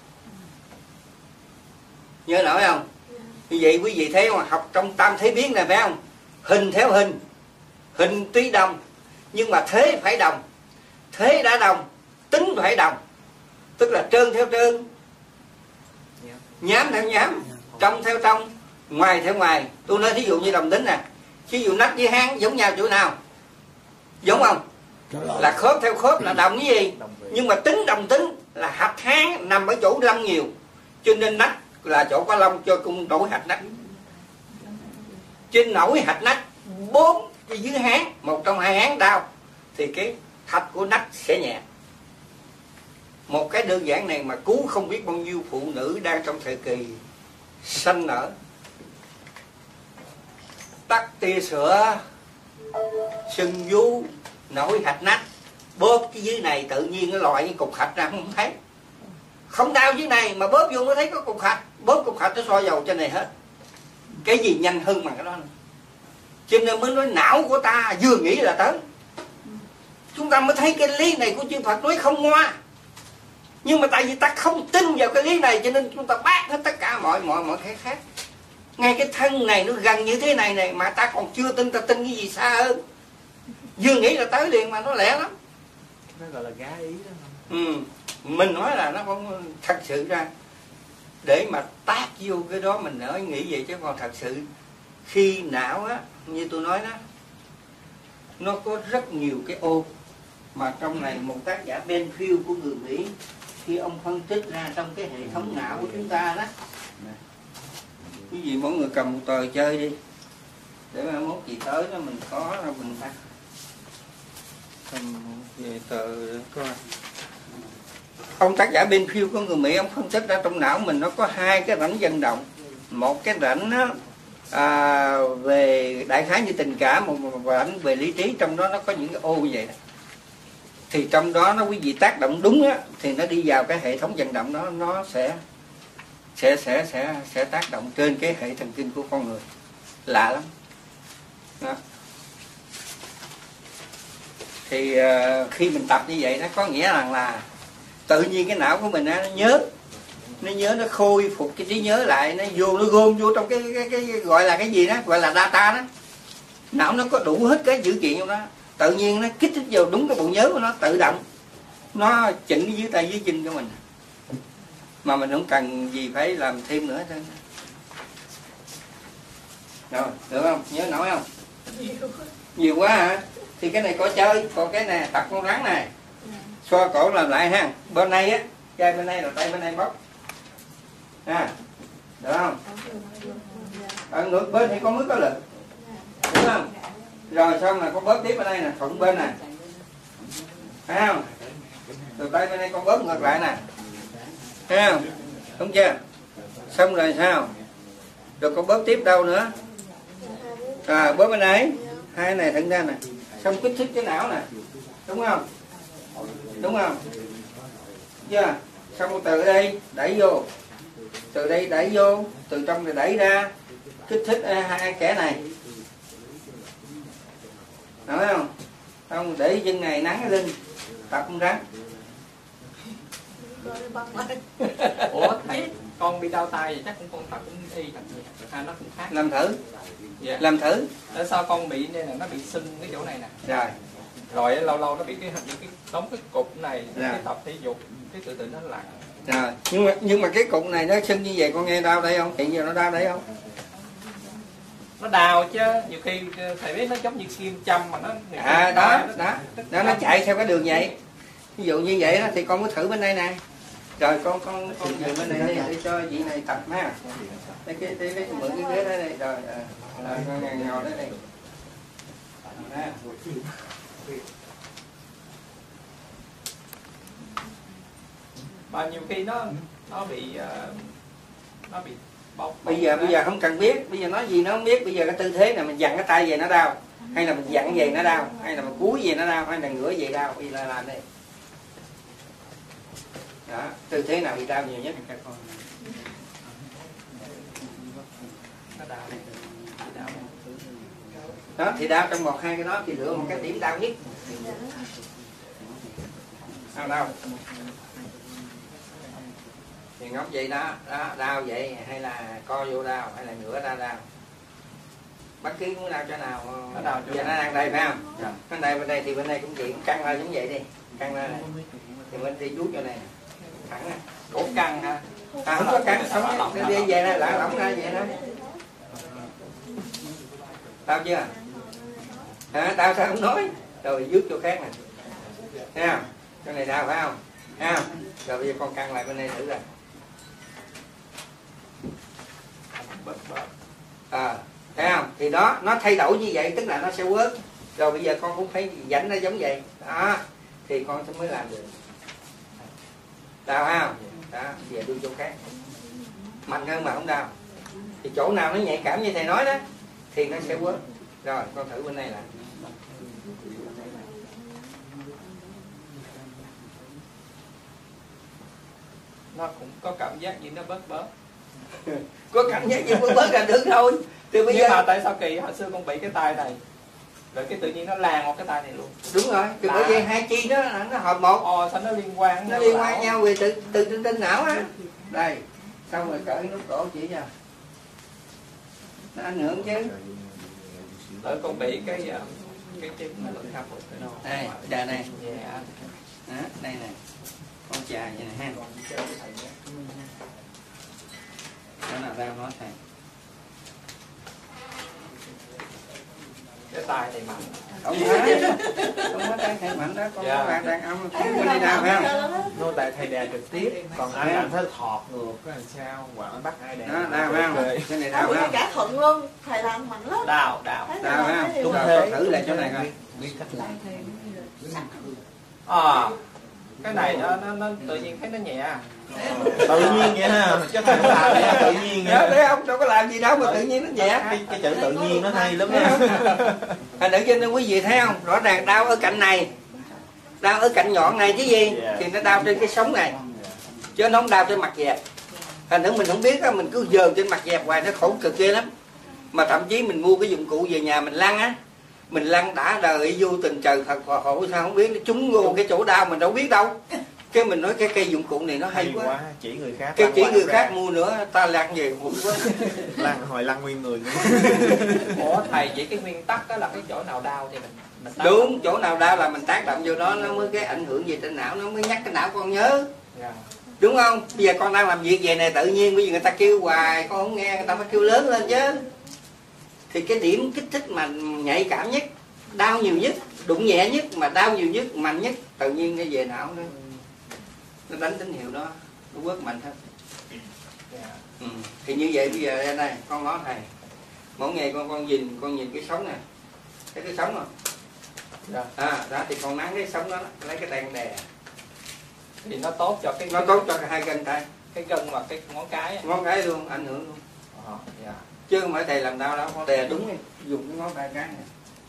Nhớ nổi không? Như vậy quý vị thấy không? Học trong tam thế biến này phải không? Hình theo hình, hình tuy đồng nhưng mà thế phải đồng. Thế đã đồng, tính phải đồng. Tức là trơn theo trơn, nhám theo nhám, trong theo trong, ngoài theo ngoài. Tôi nói thí dụ như đồng tính nè, ví dụ nách với hán giống nhau chỗ nào? Giống không? Là khớp theo khớp là đồng cái gì? Nhưng mà tính đồng tính là hạch hán nằm ở chỗ lông nhiều, cho nên nách là chỗ có lông cho cung nổi hạch nách. Trên nổi hạch nách bốn cái dưới hán, một trong hai hán đau thì cái hạch của nách sẽ nhẹ. Một cái đơn giản này mà cứu không biết bao nhiêu phụ nữ đang trong thời kỳ sanh nở, tắc tia sữa, sưng vú, nổi hạch nách, bóp cái dưới này tự nhiên nó lòi cái cục hạch ra không thấy. Không đau dưới này mà bóp vô nó thấy có cục hạch, bóp cục hạch nó soi dầu trên này hết. Cái gì nhanh hơn mà cái đó này. Cho nên mới nói não của ta vừa nghĩ là tới. Chúng ta mới thấy cái lý này của chư Phật nói không ngoa. Nhưng mà tại vì ta không tin vào cái lý này cho nên chúng ta bác hết tất cả mọi mọi mọi cái khác. Ngay cái thân này nó gần như thế này này mà ta còn chưa tin, ta tin cái gì xa hơn. Vừa nghĩ là tới liền mà nó lẹ lắm. Nó gọi là gá ý đó. Ừ. Mình nói là nó không thật sự ra. Để mà tác vô cái đó mình nói nghĩ vậy chứ còn thật sự khi não á, như tôi nói đó, nó có rất nhiều cái ô. Mà trong này một tác giả Benfield của người Mỹ, khi ông phân tích ra trong cái hệ thống não của chúng ta đó, quý vị mỗi người cầm một tờ chơi đi, để mà mốt gì tới đó mình có rồi mình ta cầm về tờ coi. Ông tác giả Benfield của người Mỹ, ông phân tích ra trong não mình nó có hai cái rãnh vận động. Một cái rãnh đó, à, về đại khái như tình cảm, một rãnh về lý trí, trong đó nó có những cái ô như vậy đó. Thì trong đó nó quý vị tác động đúng á, thì nó đi vào cái hệ thống vận động đó, nó sẽ sẽ sẽ sẽ sẽ tác động trên cái hệ thần kinh của con người. Lạ lắm đó. Thì uh, khi mình tập như vậy nó có nghĩa rằng là tự nhiên cái não của mình á, nó nhớ nó nhớ nó khôi phục cái trí nhớ lại, nó vô nó gom vô trong cái cái, cái, cái gọi là cái gì đó, gọi là data đó. Não nó có đủ hết cái dữ kiện trong đó, tự nhiên nó kích thích vào đúng cái bộ nhớ của nó, tự động nó chỉnh cái dưới tay dưới chân của mình mà mình không cần gì phải làm thêm nữa thôi. Rồi được không, nhớ nổi không? Nhiều quá hả? Thì cái này có chơi, còn cái này tập con rắn này, xoa cổ làm lại ha. Bên này á, tay bên này rồi tay bên này bóp ha, được không? Ở ngược bên thì có mức có lực, đúng không? Rồi xong là con bóp tiếp bên đây nè, thuận bên nè, thấy không? Từ tay bên đây con bóp ngược lại nè, thấy không? Đúng chưa? Xong rồi sao? Rồi con bóp tiếp đâu nữa? À, bóp bên này, hai này thận ra nè, xong kích thích cái não nè, đúng không? Đúng không? Chưa? Xong từ đây đẩy vô, từ đây đẩy vô, từ trong này đẩy ra, kích thích hai kẻ này. Nói không? Không, để chân này nắng lên, tập con rắn. Ủa, thấy con bị đau tay vậy chắc cũng con tập cũng y, à, nó cũng khác. Làm thử. Yeah. Làm thử. Tại sao con bị nên là nó bị sưng cái chỗ này nè. Rồi. Rồi lâu lâu nó bị cái những cái đóng cái cục này, Rồi. cái tập thể dục, cái tự tự nó lạc. Rồi, nhưng mà nhưng mà cái cục này nó sưng như vậy con nghe đau đây không? Hiện giờ nó đau đây không? Nó đau chứ, nhiều khi thầy biết nó giống như kim châm mà nó À đó, đó, đó nó chạy theo cái đường vậy. Ví dụ như vậy đó thì con có thử bên đây nè. Rồi con con con về bên này đi, để cho chị này tập ha. Đây cái cái cái mượn cái ghế đó đây, rồi rồi con ngồi ngồi đó đây. À. Mà nhiều khi nó nó bị uh, nó bị bọc. Bây giờ bây giờ không cần biết, bây giờ nói gì nó không biết, bây giờ cái tư thế này mình dặn cái tay về nó đau, hay là mình dặn về nó đau, hay là mình cúi về nó đau, hay là ngửa về đau, bây giờ là làm đi. Đó, tư thế nào bị đau nhiều nhất? nó đau này, đau này. Đó thì đau trong một hai cái đó thì lựa một cái điểm đau nhất. Đau đâu? Thì ngóc vậy đó, đó, đau vậy hay là co vô đau hay là ngửa ra đau. Bất cứ muốn đau chỗ nào, nó đau giờ nó đang đây phải không? Dạ. Bên đây bên đây thì bên đây cũng vậy, căng ra giống vậy đi, căng ra này. Thì bên đi vuốt cho này, thẳng nè. Cổ căng ha. À không có căng, sống đi đi về đây, lại lỏng ra vậy đó. Đau chưa? Hả? Đau sao không nói? Rồi vuốt chỗ khác nè. Thấy không? Cái này đau phải không? Thấy không? Rồi bây giờ con căng lại bên đây thử rồi. Bớt bớt. À, thấy không? Thì đó, nó thay đổi như vậy tức là nó sẽ quớt. Rồi bây giờ con cũng phải dãnh ra giống vậy. Đó, thì con sẽ mới làm được. Đau không? Đó, giờ đưa chỗ khác. Mạnh hơn mà không đau. Thì chỗ nào nó nhạy cảm như thầy nói đó thì nó sẽ quớt. Rồi, con thử bên này lại. Nó cũng có cảm giác như nó bớt bớt. Có cảm giác như bớt bớt là được thôi. Từ bây Nhưng giờ mà tại sao kỳ hồi xưa con bị cái tay này, rồi cái tự nhiên nó lan một cái tay này luôn. đúng rồi, thì bởi vì hai chi đó nó hợp một. Ồ, sao nó liên quan? Nó liên quan nhau về từ từ trên trên não á. Đây, xong rồi cởi nút cổ chỉ cho. Nó ảnh hưởng chứ. Ở con bị cái cái chân nó lưng hấp rồi. Đây, trà này. Dạ. Đó, đây này. Con trà vậy này ha. Cái nào ra nói thầy. Cái tay này mạnh. Không phải. Không có tay thầy mạnh đó, con Dạ. có bạn đàn ông không có đi nào phải không? Nô tại thầy đè trực tiếp, còn anh làm thấy thọt ngược cái làm sao, hoặc anh bắt ai đè. Đó, đau phải không? Cái này đau Ủa, phải cái không? cả thuận luôn, thầy làm mạnh lắm. Đau, đau. Thấy Đau phải thầy không? làm Đúng thấy rồi, con thử lại chỗ này coi. Biết cách làm. À, cái này nó, nó, nó tự nhiên thấy nó nhẹ. Tự nhiên vậy ha, chứ thầy không làm vậy tự nhiên Nhớ vậy. thấy không? Đâu có làm gì đâu mà tự nhiên nó nhẹ. Cái, cái chữ tự nhiên nó hay lắm đó. Thành nữ cho nên quý vị thấy không? Rõ ràng đau ở cạnh này, đau ở cạnh nhọn này chứ gì? Yeah. Thì nó đau trên cái sống này, chứ nó không đau trên mặt dẹp. Thành nữ mình không biết á, mình cứ dờn trên mặt dẹp hoài nó khổ cực ghê lắm. Mà thậm chí mình mua cái dụng cụ về nhà mình lăn á, mình lăn đã đời vô tình trời thật khổ sao không biết, nó trúng vô cái chỗ đau mình đâu biết đâu. Cái mình nói cái cây dụng cụ này nó hay, Hay quá. quá, chỉ người khác. Cái lăn chỉ quá người ra. khác mua nữa, ta lăn về cũng quá. Lăn hồi lăn nguyên người. Ủa thầy, chỉ cái nguyên tắc đó là cái chỗ nào đau thì mình mình tác Đúng, động. chỗ nào đau là mình tác động vô đó, nó mới cái ảnh hưởng gì trên não, nó mới nhắc cái não con nhớ. Dạ. Đúng không? Bây giờ con đang làm việc về này tự nhiên bây giờ người ta kêu hoài con không nghe, người ta phải kêu lớn lên chứ. Thì cái điểm kích thích mà nhạy cảm nhất, đau nhiều nhất, đụng nhẹ nhất mà đau nhiều nhất, mạnh nhất, tự nhiên nó về não nó nó đánh tín hiệu đó, nó quất mạnh hơn. Dạ. Ừ. Thì như vậy bây giờ đây này, con nói thầy, mỗi ngày con con nhìn con nhìn cái sống này, thấy cái sống không? Dạ. À, đó thì con nắng cái sống đó, lấy cái tay con đè, Thì nó tốt cho cái nó tốt cho cả hai gân tay, cái gân và cái ngón cái. ngón cái luôn, ảnh hưởng luôn. Ờ, dạ. Chứ không phải thầy làm đau đâu, con đè đúng đi, dùng cái ngón tay cái này.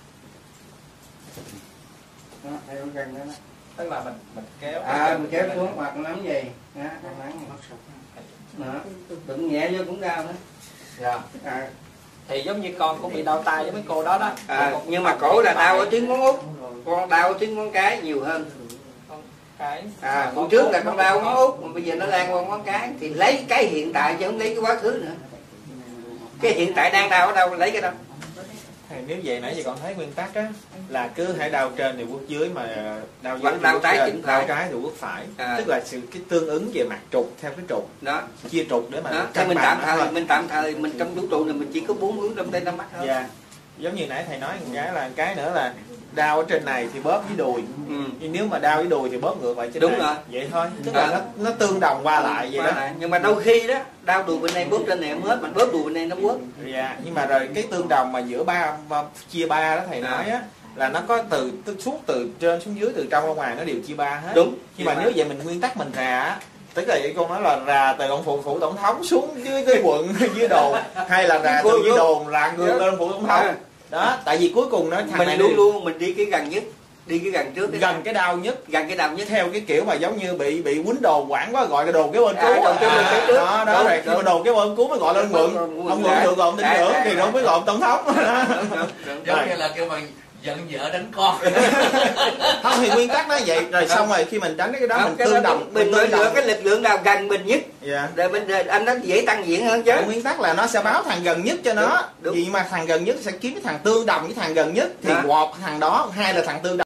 Đó, thầy con gân đó, đó. Tức là mình mình kéo. À, mình kéo xuống hoặc nắm gì, đó, con nắng này. Đó, đụng nhẹ vô cũng đau nữa. Dạ. À, Thì giống như con cũng bị đau tay với mấy cô đó đó. à, Con- nhưng mà cổ là đau ở tuyến ngón út, con đau ở tuyến ngón cái nhiều hơn. con cái. À, hôm trước là con đau ngón út, mà bây giờ nó lan qua ngón cái, thì lấy cái hiện tại chứ không lấy cái quá khứ nữa. Cái hiện tại đang đau ở đâu lấy cái đâu. Thầy, nếu vậy nãy giờ con thấy nguyên tắc á là cứ hãy đau trên thì quất dưới, mà đau dưới Hoặc thì đau quất trái trên, chỉnh phải. đau trái thì quất phải. À. Tức là sự cái tương ứng về mặt trục theo cái trục, Đó, chia trục để mà đó. Thì cân mình bằng tạm nó thời, thôi. mình tạm thời mình trong vũ trụ này mình chỉ có bốn hướng trong tay năm mắt thôi. Dạ. Giống như nãy thầy nói một cái là cái nữa là đau ở trên này thì bóp với đùi. Ừ. Nhưng nếu mà đau với đùi thì bóp ngược lại trên Đúng này. rồi. Vậy thôi. Tức À. là nó nó tương đồng qua lại vậy Qua đó. lại. Nhưng mà đôi khi đó, đau đùi bên này bóp trên này không hết, mình bóp đùi bên này nó quất. Dạ. Nhưng mà rồi cái tương đồng mà giữa ba, ba chia ba đó thầy À. nói á là nó có từ, từ suốt từ trên xuống dưới, từ trong ra ngoài nó đều chia ba hết. Đúng. Nhưng mà nếu vậy mình nguyên tắc mình rà á, tức là con nói là rà từ ông phụ phụ tổng thống xuống dưới cái quận dưới đồn, hay là rà từ dưới đồn rà ngược lên phụ tổng thống. Đó, tại vì cuối cùng nó thằng Mình này luôn đi- luôn mình đi cái gần nhất. đi cái gần trước cái gần cái đau nhất, gần cái đầu nhất. theo cái kiểu mà giống như bị bị quýnh đồ quảng quá, gọi là đồ cái bên À, cứu. đồ kế bên cứu trước. đó đó Đúng, rồi khi đúng. mà đồ cái bên cứu mới gọi lên mượn, Đúng, ông đúng, mượn được rồi ông tin đúng, tưởng đúng, thì đúng. nó mới gọi ông tổng thống. Đúng, đúng, đúng. Giống như là kêu bằng giận vợ đánh con. Không thì nguyên tắc nó vậy, rồi xong rồi khi mình đánh cái đó Không, mình cái tương đó đồng, mình mình lựa tương đồng. cái lực lượng nào gần mình nhất, Dạ. rồi mình anh nó dễ tăng diện hơn chứ. Nguyên tắc là nó sẽ báo thằng gần nhất cho nó. Đúng, đúng. Vì mà thằng gần nhất sẽ kiếm cái thằng tương đồng với thằng gần nhất thì Dạ. một thằng đó, hai là thằng tương đồng.